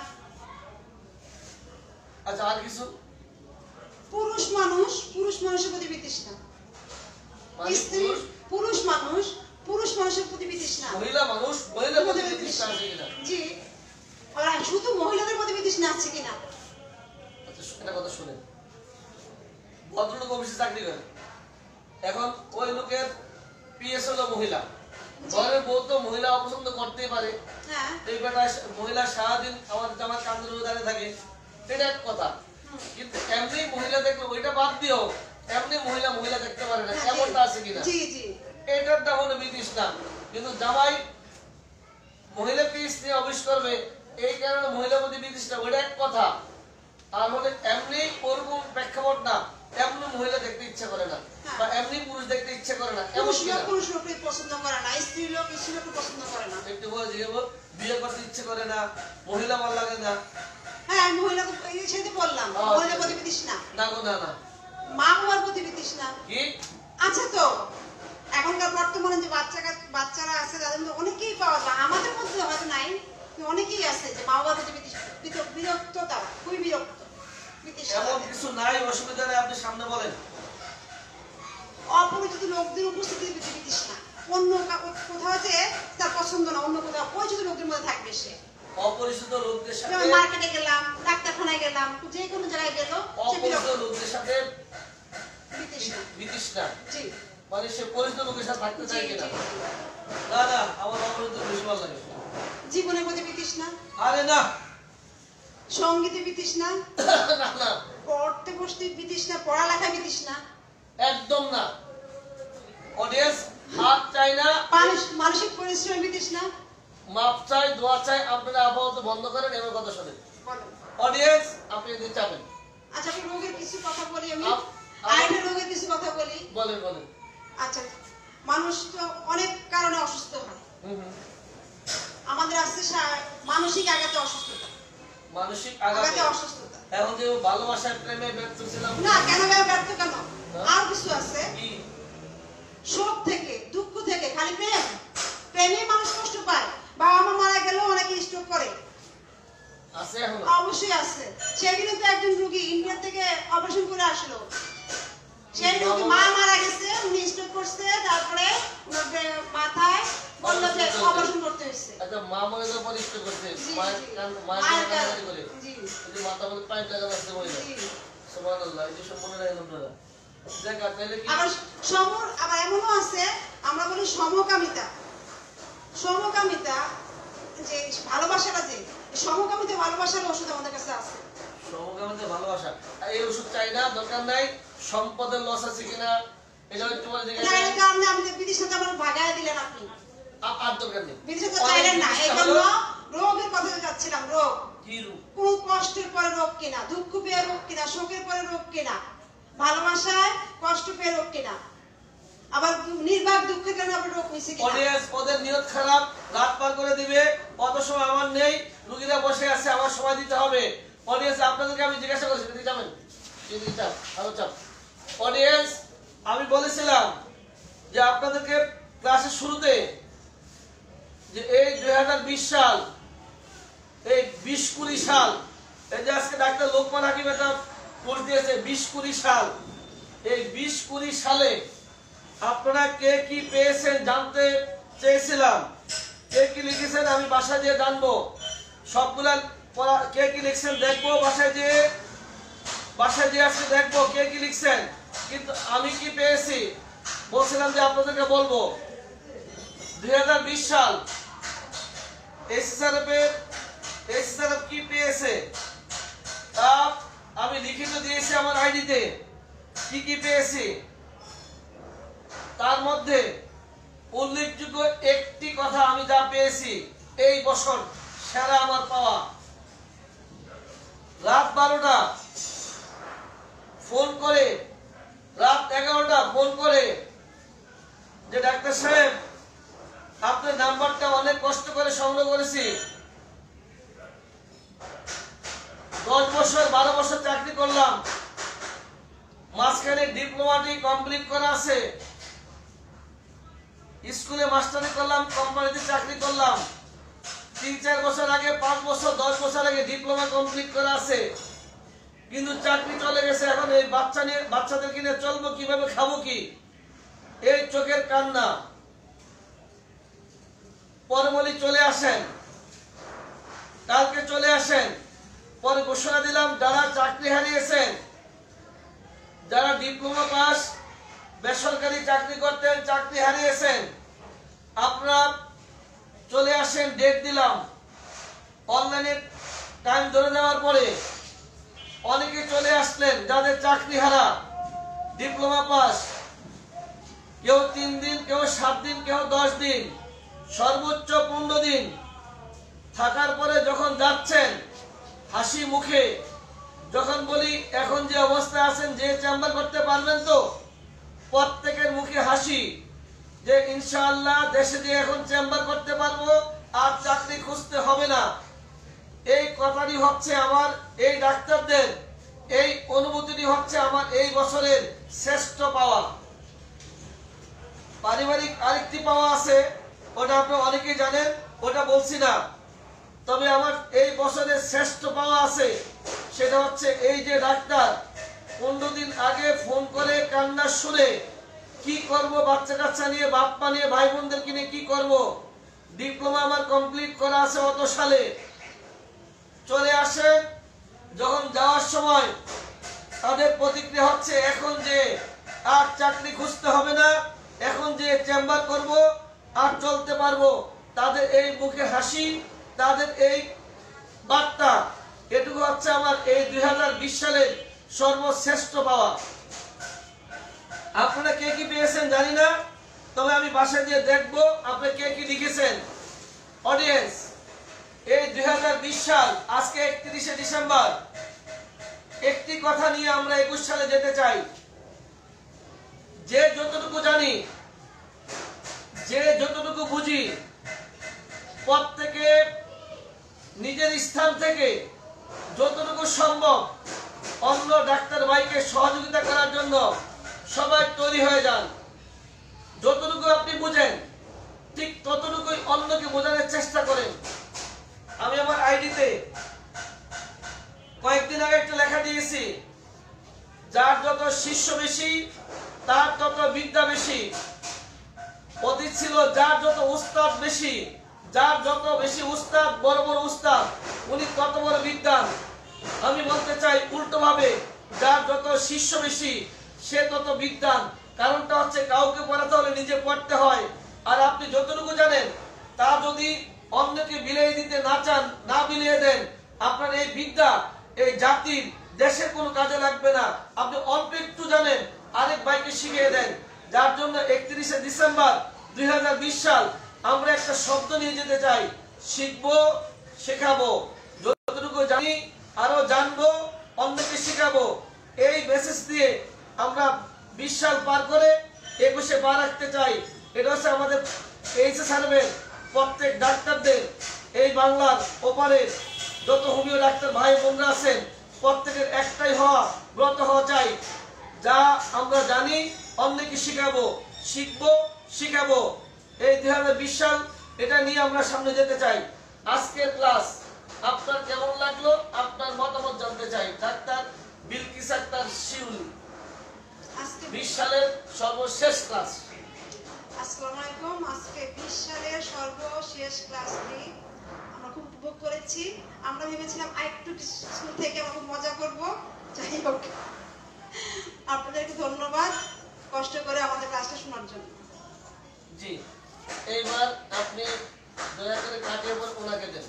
আচ্ছা আর কিছু? পুরুষ মানুষ, পুরুষ মানুষের প্রতি বিতৃষ্ণা, মানে স্ত্রী পুরুষ, পুরুষ মানুষ, পুরুষ মানুষের প্রতি বিতৃষ্ণা। মহিলা মানুষ মহিলার প্রতি বিতৃষ্ণা আছে কিনা? জি, আর শুধু মহিলাদের প্রতি বিতৃষ্ণা আছে কিনা? আচ্ছা একটা কথা শুনেন, ভদ্রলোক অফিসে চাকরি করে, এখন ওই লোকের পিএস হলো মহিলা, ঘরের বউ তো মহিলা অপছন্দ করতেই পারে, হ্যাঁ এই বেটা মহিলা সারাদিন আমার জামার কান্দের উপরে দাঁড়িয়ে থাকে, এটা এক কথা। কিন্তু এমনি মহিলা দেখলে ওইটা বাদ দিও, এমনি মহিলা মহিলা দেখতে পারে না, হ্যাঁ, এমনটা আছে কিনা? জি জি এটার নাম হলো বিতৃষ্ণা। কিন্তু জামাই মহিলা পিস নিয়ে অফিস করবে, এই কারণে মহিলা প্রতি বিতৃষ্ণা, ওইটা এক কথা। আর হলে এমনি ওরকম প্রেক্ষাপট না, এমনি মহিলা দেখতে ইচ্ছা করে না, বা এমনি পুরুষ দেখতে ইচ্ছা করে না, এমন পুরুষ কিনা? লোক পুরুষ লোককে পছন্দ করে না, স্ত্রী লোক স্ত্রী লোককে পছন্দ করে না। একটু বলে জিজ্ঞেস করবো, বিয়ে করতে ইচ্ছে করে না, মহিলা ভালো লাগে না। হ্যাঁ মহিলা তো এই সেটা বললাম, আচ্ছা। মহিলা প্রতি বিতৃষ্ণা, না গো না না। মা বাবার প্রতি বিতৃষ্ণা কি? আছে তো। এখনকার বর্তমানে যে বাচ্চা বাচ্চারা আছে তাদের মধ্যে অনেকেই পাওয়া যায়, আমাদের মধ্যে হয়তো নাই, কিন্তু অনেকেই আছে যে মা বাবার প্রতি বিতৃষ্ণা, বিরক্ত- বিরক্ত, তারা খুবই বিরক্ত, বিতৃষ্ণা এমন তাদের। কিছু নাই, অসুবিধা নেই, আপনি সামনে বলেন। অপরিচিত লোকদের উপস্থিতির প্রতি বিতৃষ্ণা, অন্য কা- কোথাও যে তার পছন্দ না, অন্য কোথাও পরিচিত লোকদের মধ্যে থাকবে সে। অপরিচিত লোকদের সাথে, যেমন মার্কেটে গেলাম, ডাক্তারখানায় গেলাম, যে কোনো জায়গায় গেল সে অপরিচিত বিরক্ত, লোকদের সাথে বিতৃষ্ণা। বিতৃষ্ণা, জি মানে সে পরিচিত লোকের সাথে থাকতে জি চায় জি কিনা? জি। না না, আমার অপরিচিত বেশি ভালো লাগে। জীবনের প্রতি বিতৃষ্ণা, আরে না সঙ্গীতে বিতৃষ্ণা, না না পড়তে বসতে বিতৃষ্ণা, পড়ালেখায় বিতৃষ্ণা, একদম না। অডিয়েন্স হাত চাই না, মানুষ- মানসিক পরিশ্রম বিতৃষ্ণা, মাপ চাই, দোয়া চাই, আপনারা আপাতত বন্ধ করেন এবং কথা শোনেন। বলেন। অডিয়েন্স আপনি যদি চাবেন আচ্ছা আমি রোগের কিছু কথা বলি, আমি আপ- আপ- আরেকটা রোগের কিছু কথা বলি। বলেন বলেন। আচ্ছা মানুষ তো অনেক কারণে অসুস্থ হয়, হুম হুম। আমাদের আছে শা- মানসিক আঘাতে অসুস্থতা, মানসিক আঘাতে আঘাতে অসুস্থতা। এখন যে ভালোবাসার প্রেমে ব্যর্থ ছিলাম না কেন কেন ব্যর্থ কেন, আর কিছু আছে, কি শোক থেকে, দুঃখ থেকে, খালি প্রেম, প্রেমে মানুষ কষ্ট পায়। বাবা মা মারা গেলেও অনেকে স্ট্রোক করে, আছে এখন? অবশ্যই আছে। সেদিনে তো একজন রোগী ইন্ডিয়া থেকে অপারেশন করে আসলো, সেই রোগী মা মারা গেছে, উনি স্ট্রোক করছে, তারপরে ওনার বে- মাথায় বললো যে অপারেশন করতে হয়েছে। আচ্ছা মা মরে যাওয়ার পর ইষ্ট করতে জি, মায়ের জি। কান মায়ের মায়ের কান কান- করে জি, যদি মাথা মধ্যে পাইপ লাগা লাগছে মরে যায়। জি। সুবহানাল্লাহ, এই যে সব মনে রাখেন আপনারা। দেখা তাহলে কি আবার সমর, আবার এমনও আছে আমরা বলি সমকামিতা। সমকামিতা যে ভালোবাসাটা, যে সমকামিতা ভালোবাসার ওষুধ আমাদের কাছে আছে। সমকামীতে ভালোবাসা, আর এই ওষুধ চাই না, দরকার নাই। সম্পদের লস আছে কিনা এটা একটু বলে না জিজ্ঞাসা এর কারণে আপনি বিদেশে তো আমার ভাগায় দিলেন, আপনি আ- আর দরকার নেই। বিদেশে তো অনেক চাইলেন না, জিনিসটা এই হলো জন্য রোগের কথা যাচ্ছিলাম। রোগ কি রূপ? কোন কষ্টের পরে রোগ কিনা, দুঃখ পেয়ে রোগ কিনা, শোকের পরে রোগ কিনা, ভালোবাসায় কষ্ট পেয়ে রোগ কিনা, আবার নির্বাক দুঃখের কারণে আবার রোগ হয়েছে কিনা। অডিয়েন্স ওদের নিয়ত খারাপ, রাত পার করে দিবে, অত সময় আমার নেই, রুগীরা বসে আছে, আমার সময় দিতে হবে। অডিয়েন্স আপনাদেরকে আমি জিজ্ঞাসা করেছি, দিতে যাবেন? দিতে চাপ, আরো চাপ। অডিয়েন্স আমি বলেছিলাম যে আপনাদেরকে ক্লাসের শুরুতে যে এই দুই হাজার বিশ সাল, এই বিশ কুড়ি সাল, এই যে আজকে ডাক্তার লোকমান হাকিম এটা কোর্স দিয়েছে, বিশ কুড়ি সাল, এই বিশ কুড়ি সালে আপনারা কে কি পেয়েছেন জানতে চেয়েছিলাম। কে কি লিখেছেন আমি বাসায় দিয়ে জানবো, সবগুলা পড়া- কে কি লিখছেন দেখবো, বাসায় দিয়ে বাসায় দিয়ে আজকে দেখবো কে কি লিখছেন। কিন্তু আমি কি পেয়েছি বলছিলাম যে আপনাদেরকে বলবো। দুই হাজার বিশ সাল এসএসআরএফ এর এসএসআরএফ কি পেয়েছে তা আমি লিখিত দিয়েছি আমার আইডিতে, কি কি পেয়েছি। তার মধ্যে উল্লেখযোগ্য একটি কথা আমি যা পেয়েছি এই বছর সেরা আমার পাওয়া, রাত বারোটা ফোন করে, রাত এগারোটা ফোন করে যে ডাক্তার সাহেব আপনার নাম্বারটা অনেক কষ্ট করে সংগ্রহ করেছি, দশ বছর বারো বছর চাকরি করলাম, মাঝখানে ডিপ্লোমাটি কমপ্লিট করা আছে, স্কুলে মাস্টারি করলাম, কোম্পানিতে চাকরি করলাম, তিন চার বছর আগে, পাঁচ বছর দশ বছর আগে ডিপ্লোমা কমপ্লিট করা আছে, কিন্তু চাকরি চলে গেছে। এখন এই বাচ্চা নিয়ে বাচ্চাদের কিনে চলবো কিভাবে, খাবো কি, এই চোখের কান্না। পরে বলি চলে আসেন, কালকে চলে আসেন। পরে ঘোষণা দিলাম যারা চাকরি হারিয়েছেন, যারা ডিপ্লোমা পাস বেসরকারি চাকরি করতেন, চাকরি হারিয়েছেন, আপনারা চলে আসেন, ডেট দিলাম। অনলাইনে টাইম ধরে দেওয়ার পরে অনেকে চলে আসলেন, যাদের চাকরি হারা, ডিপ্লোমা পাস, কেউ তিন দিন, কেউ সাত দিন, কেউ দশ দিন, সর্বোচ্চ পনেরো দিন থাকার পরে যখন যাচ্ছেন হাসি মুখে, যখন বলি এখন যে অবস্থায় আছেন যে চেম্বার করতে পারবেন তো, প্রত্যেকের মুখে হাসি যে ইনশাআল্লাহ দেশে যে এখন চেম্বার করতে পারবো, আর চাকরি খুঁজতে হবে না। এই কথাটি হচ্ছে আমার, এই ডাক্তারদের এই অনুভূতিটি হচ্ছে আমার এই বছরের শ্রেষ্ঠ পাওয়া। পারিবারিক আরেকটি পাওয়া আছে, ওটা আপনি অনেকেই জানেন, ওটা বলছি না। তবে আমার এই বছরের শ্রেষ্ঠ পাওয়া আছে, সেটা হচ্ছে এই যে ডাক্তার পনেরো দিন আগে ফোন করে কান্না শুনে কি করব, বাচ্চা কাচ্চা নিয়ে, বাপ মা নিয়ে, ভাই বোনদের কিনে কি করব, ডিপ্লোমা আমার কমপ্লিট করা আছে অত সালে, চলে আসে। যখন যাওয়ার সময় তাদের প্রতিক্রিয়া হচ্ছে এখন যে আর চাকরি খুঁজতে হবে না, এখন যে চেম্বার করব আর চলতে পারবো, তাদের এই মুখে হাসি, তাদের এই বার্তা, এটুকু হচ্ছে আমার এই দুই হাজার বিশ সালের সর্বশ্রেষ্ঠ পাওয়া। আপনারা কে কি পেয়েছেন জানি না, তবে আমি বাসায় গিয়ে দেখবো আপনি কে কি লিখেছেন। অডিয়েন্স, এই দুই হাজার বিশ সাল আজকে একত্রিশে ডিসেম্বর, একটি কথা নিয়ে আমরা একুশ সালে যেতে চাই। যে যতটুকু জানি, যে যতটুকু বুঝি, প্রত্যেকে নিজের স্থান থেকে যতটুকু সম্ভব অন্য ডাক্তার ভাইকে সহযোগিতা করার জন্য সবাই তৈরি হয়ে যান। যতটুকু আপনি বুঝেন ঠিক ততটুকুই অন্যকে বোঝানোর চেষ্টা করেন। আমি আমার আইডিতে কয়েকদিন আগে একটা লেখা দিয়েছি, যার যত শিষ্য বেশি তার তত বিদ্যা বেশি। অতীত ছিল যার যত উস্তাদ বেশি, যার যত বেশি উস্তাদ, বড় বড় উস্তাদ, উনি তত বড় বিদ্বান। আমি বলতে চাই উল্টো ভাবে, যার যত শিষ্য বেশি সে তত বিদ্বান। কারণটা হচ্ছে কাউকে পড়াতে হলে নিজে পড়তে হয়। আর আপনি যতটুকু জানেন তা যদি অন্যকে বিলিয়ে দিতে না চান, না বিলিয়ে দেন, আপনার এই বিদ্যা এই জাতির দেশের কোনো কাজে লাগবে না। আপনি অল্প একটু জানেন, আরেক ভাইকে শিখিয়ে দেন। যার জন্য একত্রিশে ডিসেম্বর দুই হাজার বিশ সাল আমরা একটা শব্দ নিয়ে যেতে চাই, শিখবো, শেখাবো। যতটুকু জানি আরো জানবো, অন্যকে শেখাবো। এই মেসেজ দিয়ে আমরা বিশ সাল পার করে একুশে পা রাখতে চাই। এটা হচ্ছে আমাদের এইচএস সার্ভে প্রত্যেক ডাক্তারদের, এই বাংলার ওপারের যত হোমিও ডাক্তার ভাই বোনরা আছেন, প্রত্যেকের একটাই হওয়া, ব্রত হওয়া চাই। যা আমরা জানি অন্যকে শিখাবো, শিখবো, শিখাবো। এই দুই হাজার বিশ সাল এটা নিয়ে আমরা সামনে যেতে চাই। আজকের ক্লাস আপনার কেমন লাগলো, আপনার মতামত জানতে চাই। ডাক্তার বিলকিস আক্তার শিউলি, আজকে বিশ সালের সর্বশেষ ক্লাস। আসসালামু আলাইকুম। আজকে বিশ সালের সর্বশেষ ক্লাসটি আমরা খুব উপভোগ করেছি। আমরা ভেবেছিলাম আরেকটু স্কুল থেকে আমরা খুব মজা করবো। যাই হোক, আপনাদেরকে ধন্যবাদ কষ্ট করে আমাদের ক্লাসটা শোনার জন্য। জি, এইবার আপনি দয়া করে কাটিয়ে পর ওনাকে দেন।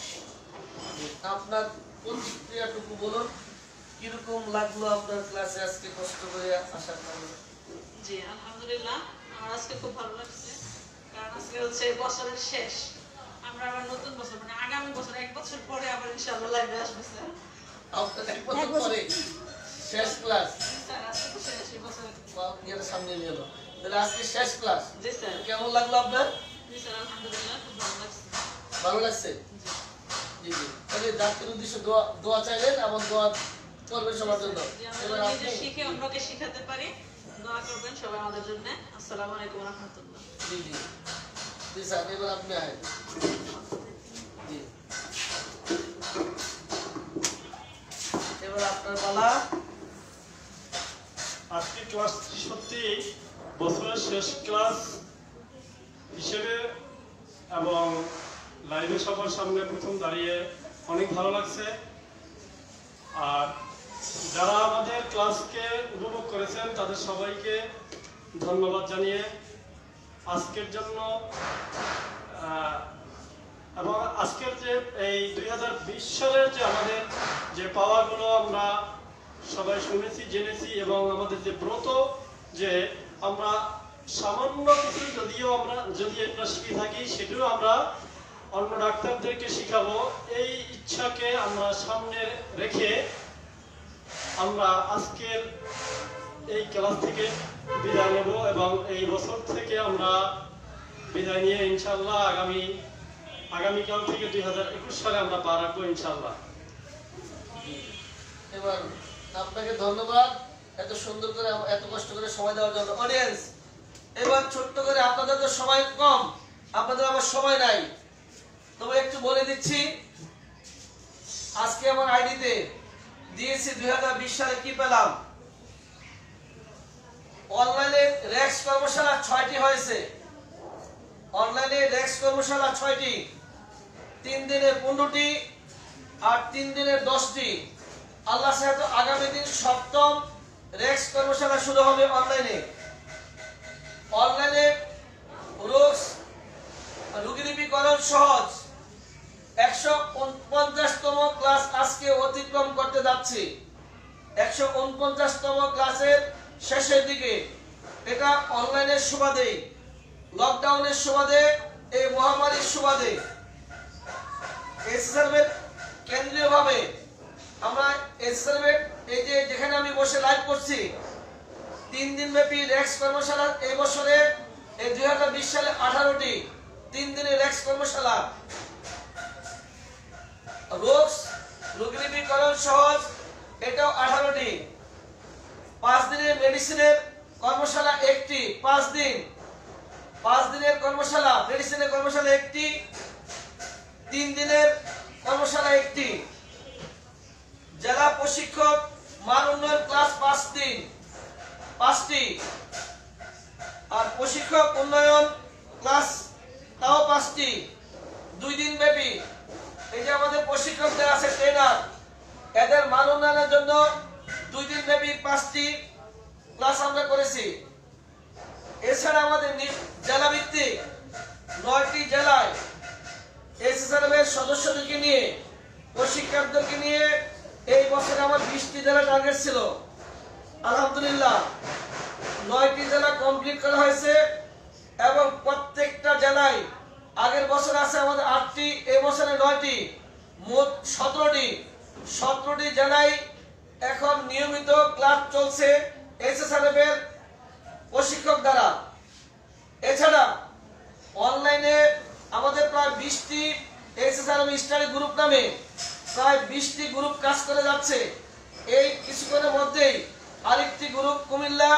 আপনার প্রতিক্রিয়াটুকু বলুন, কিরকম লাগলো আপনার ক্লাসে আজকে কষ্ট করে আসার কারণে? জি আলহামদুলিল্লাহ, আমার আজকে খুব ভালো লাগছে। কারণ আজকে হচ্ছে বছরের শেষ, আমরা আবার নতুন বছর মানে আগামী বছর এক বছর পরে আবার ইনশাআল্লাহ লাইভে আসবে স্যার। আপনার এক বছর পরে শেষ ক্লাস, স্যার আজকে তো শেষ এই বছর। যেটা সামনে নিয়ে এলো, তাহলে আজকে শেষ ক্লাস। জি স্যার। কেমন লাগলো আপনার? জি স্যার আলহামদুলিল্লাহ, খুব ভালো লাগছে। ভালো লাগছে? জি জি জি। তাহলে জাতির উদ্দেশ্যে দোয়া দোয়া চাইলেন এবং দোয়া করবেন সবার জন্য। যে আমরা এবার নিজে আপনি শিখে অন্যকে শিখাতে পারি, দোয়া করবেন সবাই আমাদের জন্য। আসসালামু আলাইকুম ওয়া রাহমাতুল্লাহ। জি জি জি স্যার, এবার আপনি আয়। জি, এবার আপনার পালা। আজকের ক্লাস সত্যি বছরের শেষ ক্লাস হিসেবে এবং লাইভে সবার সামনে প্রথম দাঁড়িয়ে অনেক ভালো লাগছে। আর যারা আমাদের ক্লাসকে উপভোগ করেছেন তাদের সবাইকে ধন্যবাদ জানিয়ে আজকের জন্য আহ, এবং আজকের যে এই দুই হাজার বিশ সালের যে আমাদের যে পাওয়াগুলো আমরা সবাই শুনেছি, জেনেছি, এবং আমাদের যে ব্রত যে আমরা সামান্য কিছু যদিও আমরা যদি আমরা শিখে থাকি সেটাও আমরা অন্য ডাক্তারদেরকে শিখাবো, এই ইচ্ছাকে আমরা সামনে রেখে আমরা আজকের এই ক্লাস থেকে বিদায় নেব এবং এই বছর থেকে আমরা বিদায় নিয়ে ইনশাল্লাহ আগামী আগামীকাল থেকে দুই হাজার একুশ সালে আমরা পা রাখবো ইনশাল্লাহ। এবার আপনাকে ধন্যবাদ এত সুন্দর করে এত কষ্ট করে সময় দেওয়ার জন্য। অডিয়েন্স, এবার ছোট্ট করে, আপনাদের তো সময় কম, আপনাদের আমার সময় নাই, তবে একটু বলে দিচ্ছি। আজকে আমার আইডিতে দিয়েছি দুই হাজার বিশ সালে কি পেলাম। অনলাইনে রেক্স কর্মশালা ছয়টি হয়েছে, অনলাইনে রেক্স কর্মশালা ছয়টি, তিন দিনের পনেরোটি আর তিন দিনের দশটি। আল্লাহ সাহেব আগামী দিন সপ্তম রেক্স কর্মশালা শুরু হবে অনলাইনে। অনলাইনে রোগ রোগীলিপিকরণ সহজ একশো উনপঞ্চাশতম ক্লাস আজকে অতিক্রম করতে যাচ্ছি। একশো উনপঞ্চাশতম ক্লাসের শেষের দিকে। এটা অনলাইনের সুবাদে, লকডাউনের সুবাদে, এই মহামারীর সুবাদে এসএসআরএর কেন্দ্রীয়ভাবে আমরা এসএসআরএর এই যে যেখানে আমি বসে লাইভ করছি তিন দিন ব্যাপী রেক্স কর্মশালা এই বছরে এই দুই হাজার বিশ সালে আঠারোটি তিন দিনের রেক্স কর্মশালা, রোগ রোগীলিপিকরণ সহজ এটাও আঠারোটি, পাঁচ দিনের মেডিসিনের কর্মশালা একটি, পাঁচ দিন পাঁচ দিনের কর্মশালা মেডিসিনের কর্মশালা একটি, তিন দিনের কর্মশালা একটি, জেলা প্রশিক্ষক মান উন্নয়ন ক্লাস পাঁচ দিন পাঁচটি, আর প্রশিক্ষক উন্নয়ন ক্লাস তাও পাঁচটি, দুই দিন ব্যাপী। এই যে আমাদের প্রশিক্ষকদের আছে ট্রেনার, এদের মান উন্নয়নের জন্য দুই দিন ব্যাপী পাঁচটি ক্লাস আমরা করেছি। এছাড়া আমাদের জেলা ভিত্তিক নয়টি জেলায় এসএসআরএম এর সদস্যদেরকে নিয়ে প্রশিক্ষকদেরকে নিয়ে এই বছর আমার বিশটি জেলা টার্গেট ছিল। আলহামদুলিল্লাহ নয়টি জেলা কমপ্লিট করা হয়েছে এবং প্রত্যেকটা জেলায় আগের বছর আছে আমাদের আটটি, এই বছরে নয়টি, মোট সতেরোটি সতেরোটি জেলায় এখন নিয়মিত ক্লাস চলছে এসএসআরএম এর প্রশিক্ষক দ্বারা। এছাড়া অনলাইনে আমাদের প্রায় বিশটি এসএসআরএম স্টাডি গ্রুপ নামে প্রায় বিশটি গ্রুপ কাজ করে যাচ্ছে। এই কিছুক্ষণের মধ্যেই আরেকটি গ্রুপ কুমিল্লা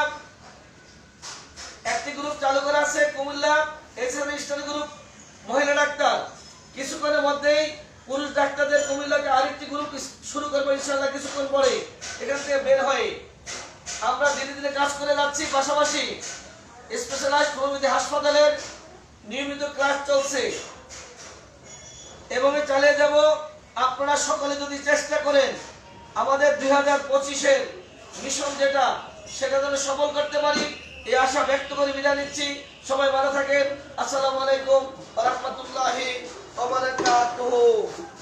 একটি গ্রুপ চালু করা আছে, কুমিল্লা এসএসআরএম স্টাডি গ্রুপ মহিলা ডাক্তার। কিছুক্ষণের মধ্যেই পুরুষ ডাক্তারদের কুমিল্লাকে আরেকটি গ্রুপ শুরু করবো ইনশাআল্লাহ কিছুক্ষণ পরে এখান থেকে বের হয়ে। আমরা ধীরে ধীরে কাজ করে যাচ্ছি, পাশাপাশি স্পেশালাইজড হোমিওপ্যাথি হাসপাতালের নিয়মিত ক্লাস চলছে এবং চালিয়ে যাব। আপনারা সকলে যদি চেষ্টা করেন আমাদের দুই হাজার পঁচিশের মিশন যেটা সেটা যেন সফল করতে পারি এই আশা ব্যক্ত করে বিদায় নিচ্ছি। সবাই ভালো থাকেন। আসসালামু আলাইকুম ওয়া রাহমাতুল্লাহি ওয়া বারাকাতুহু।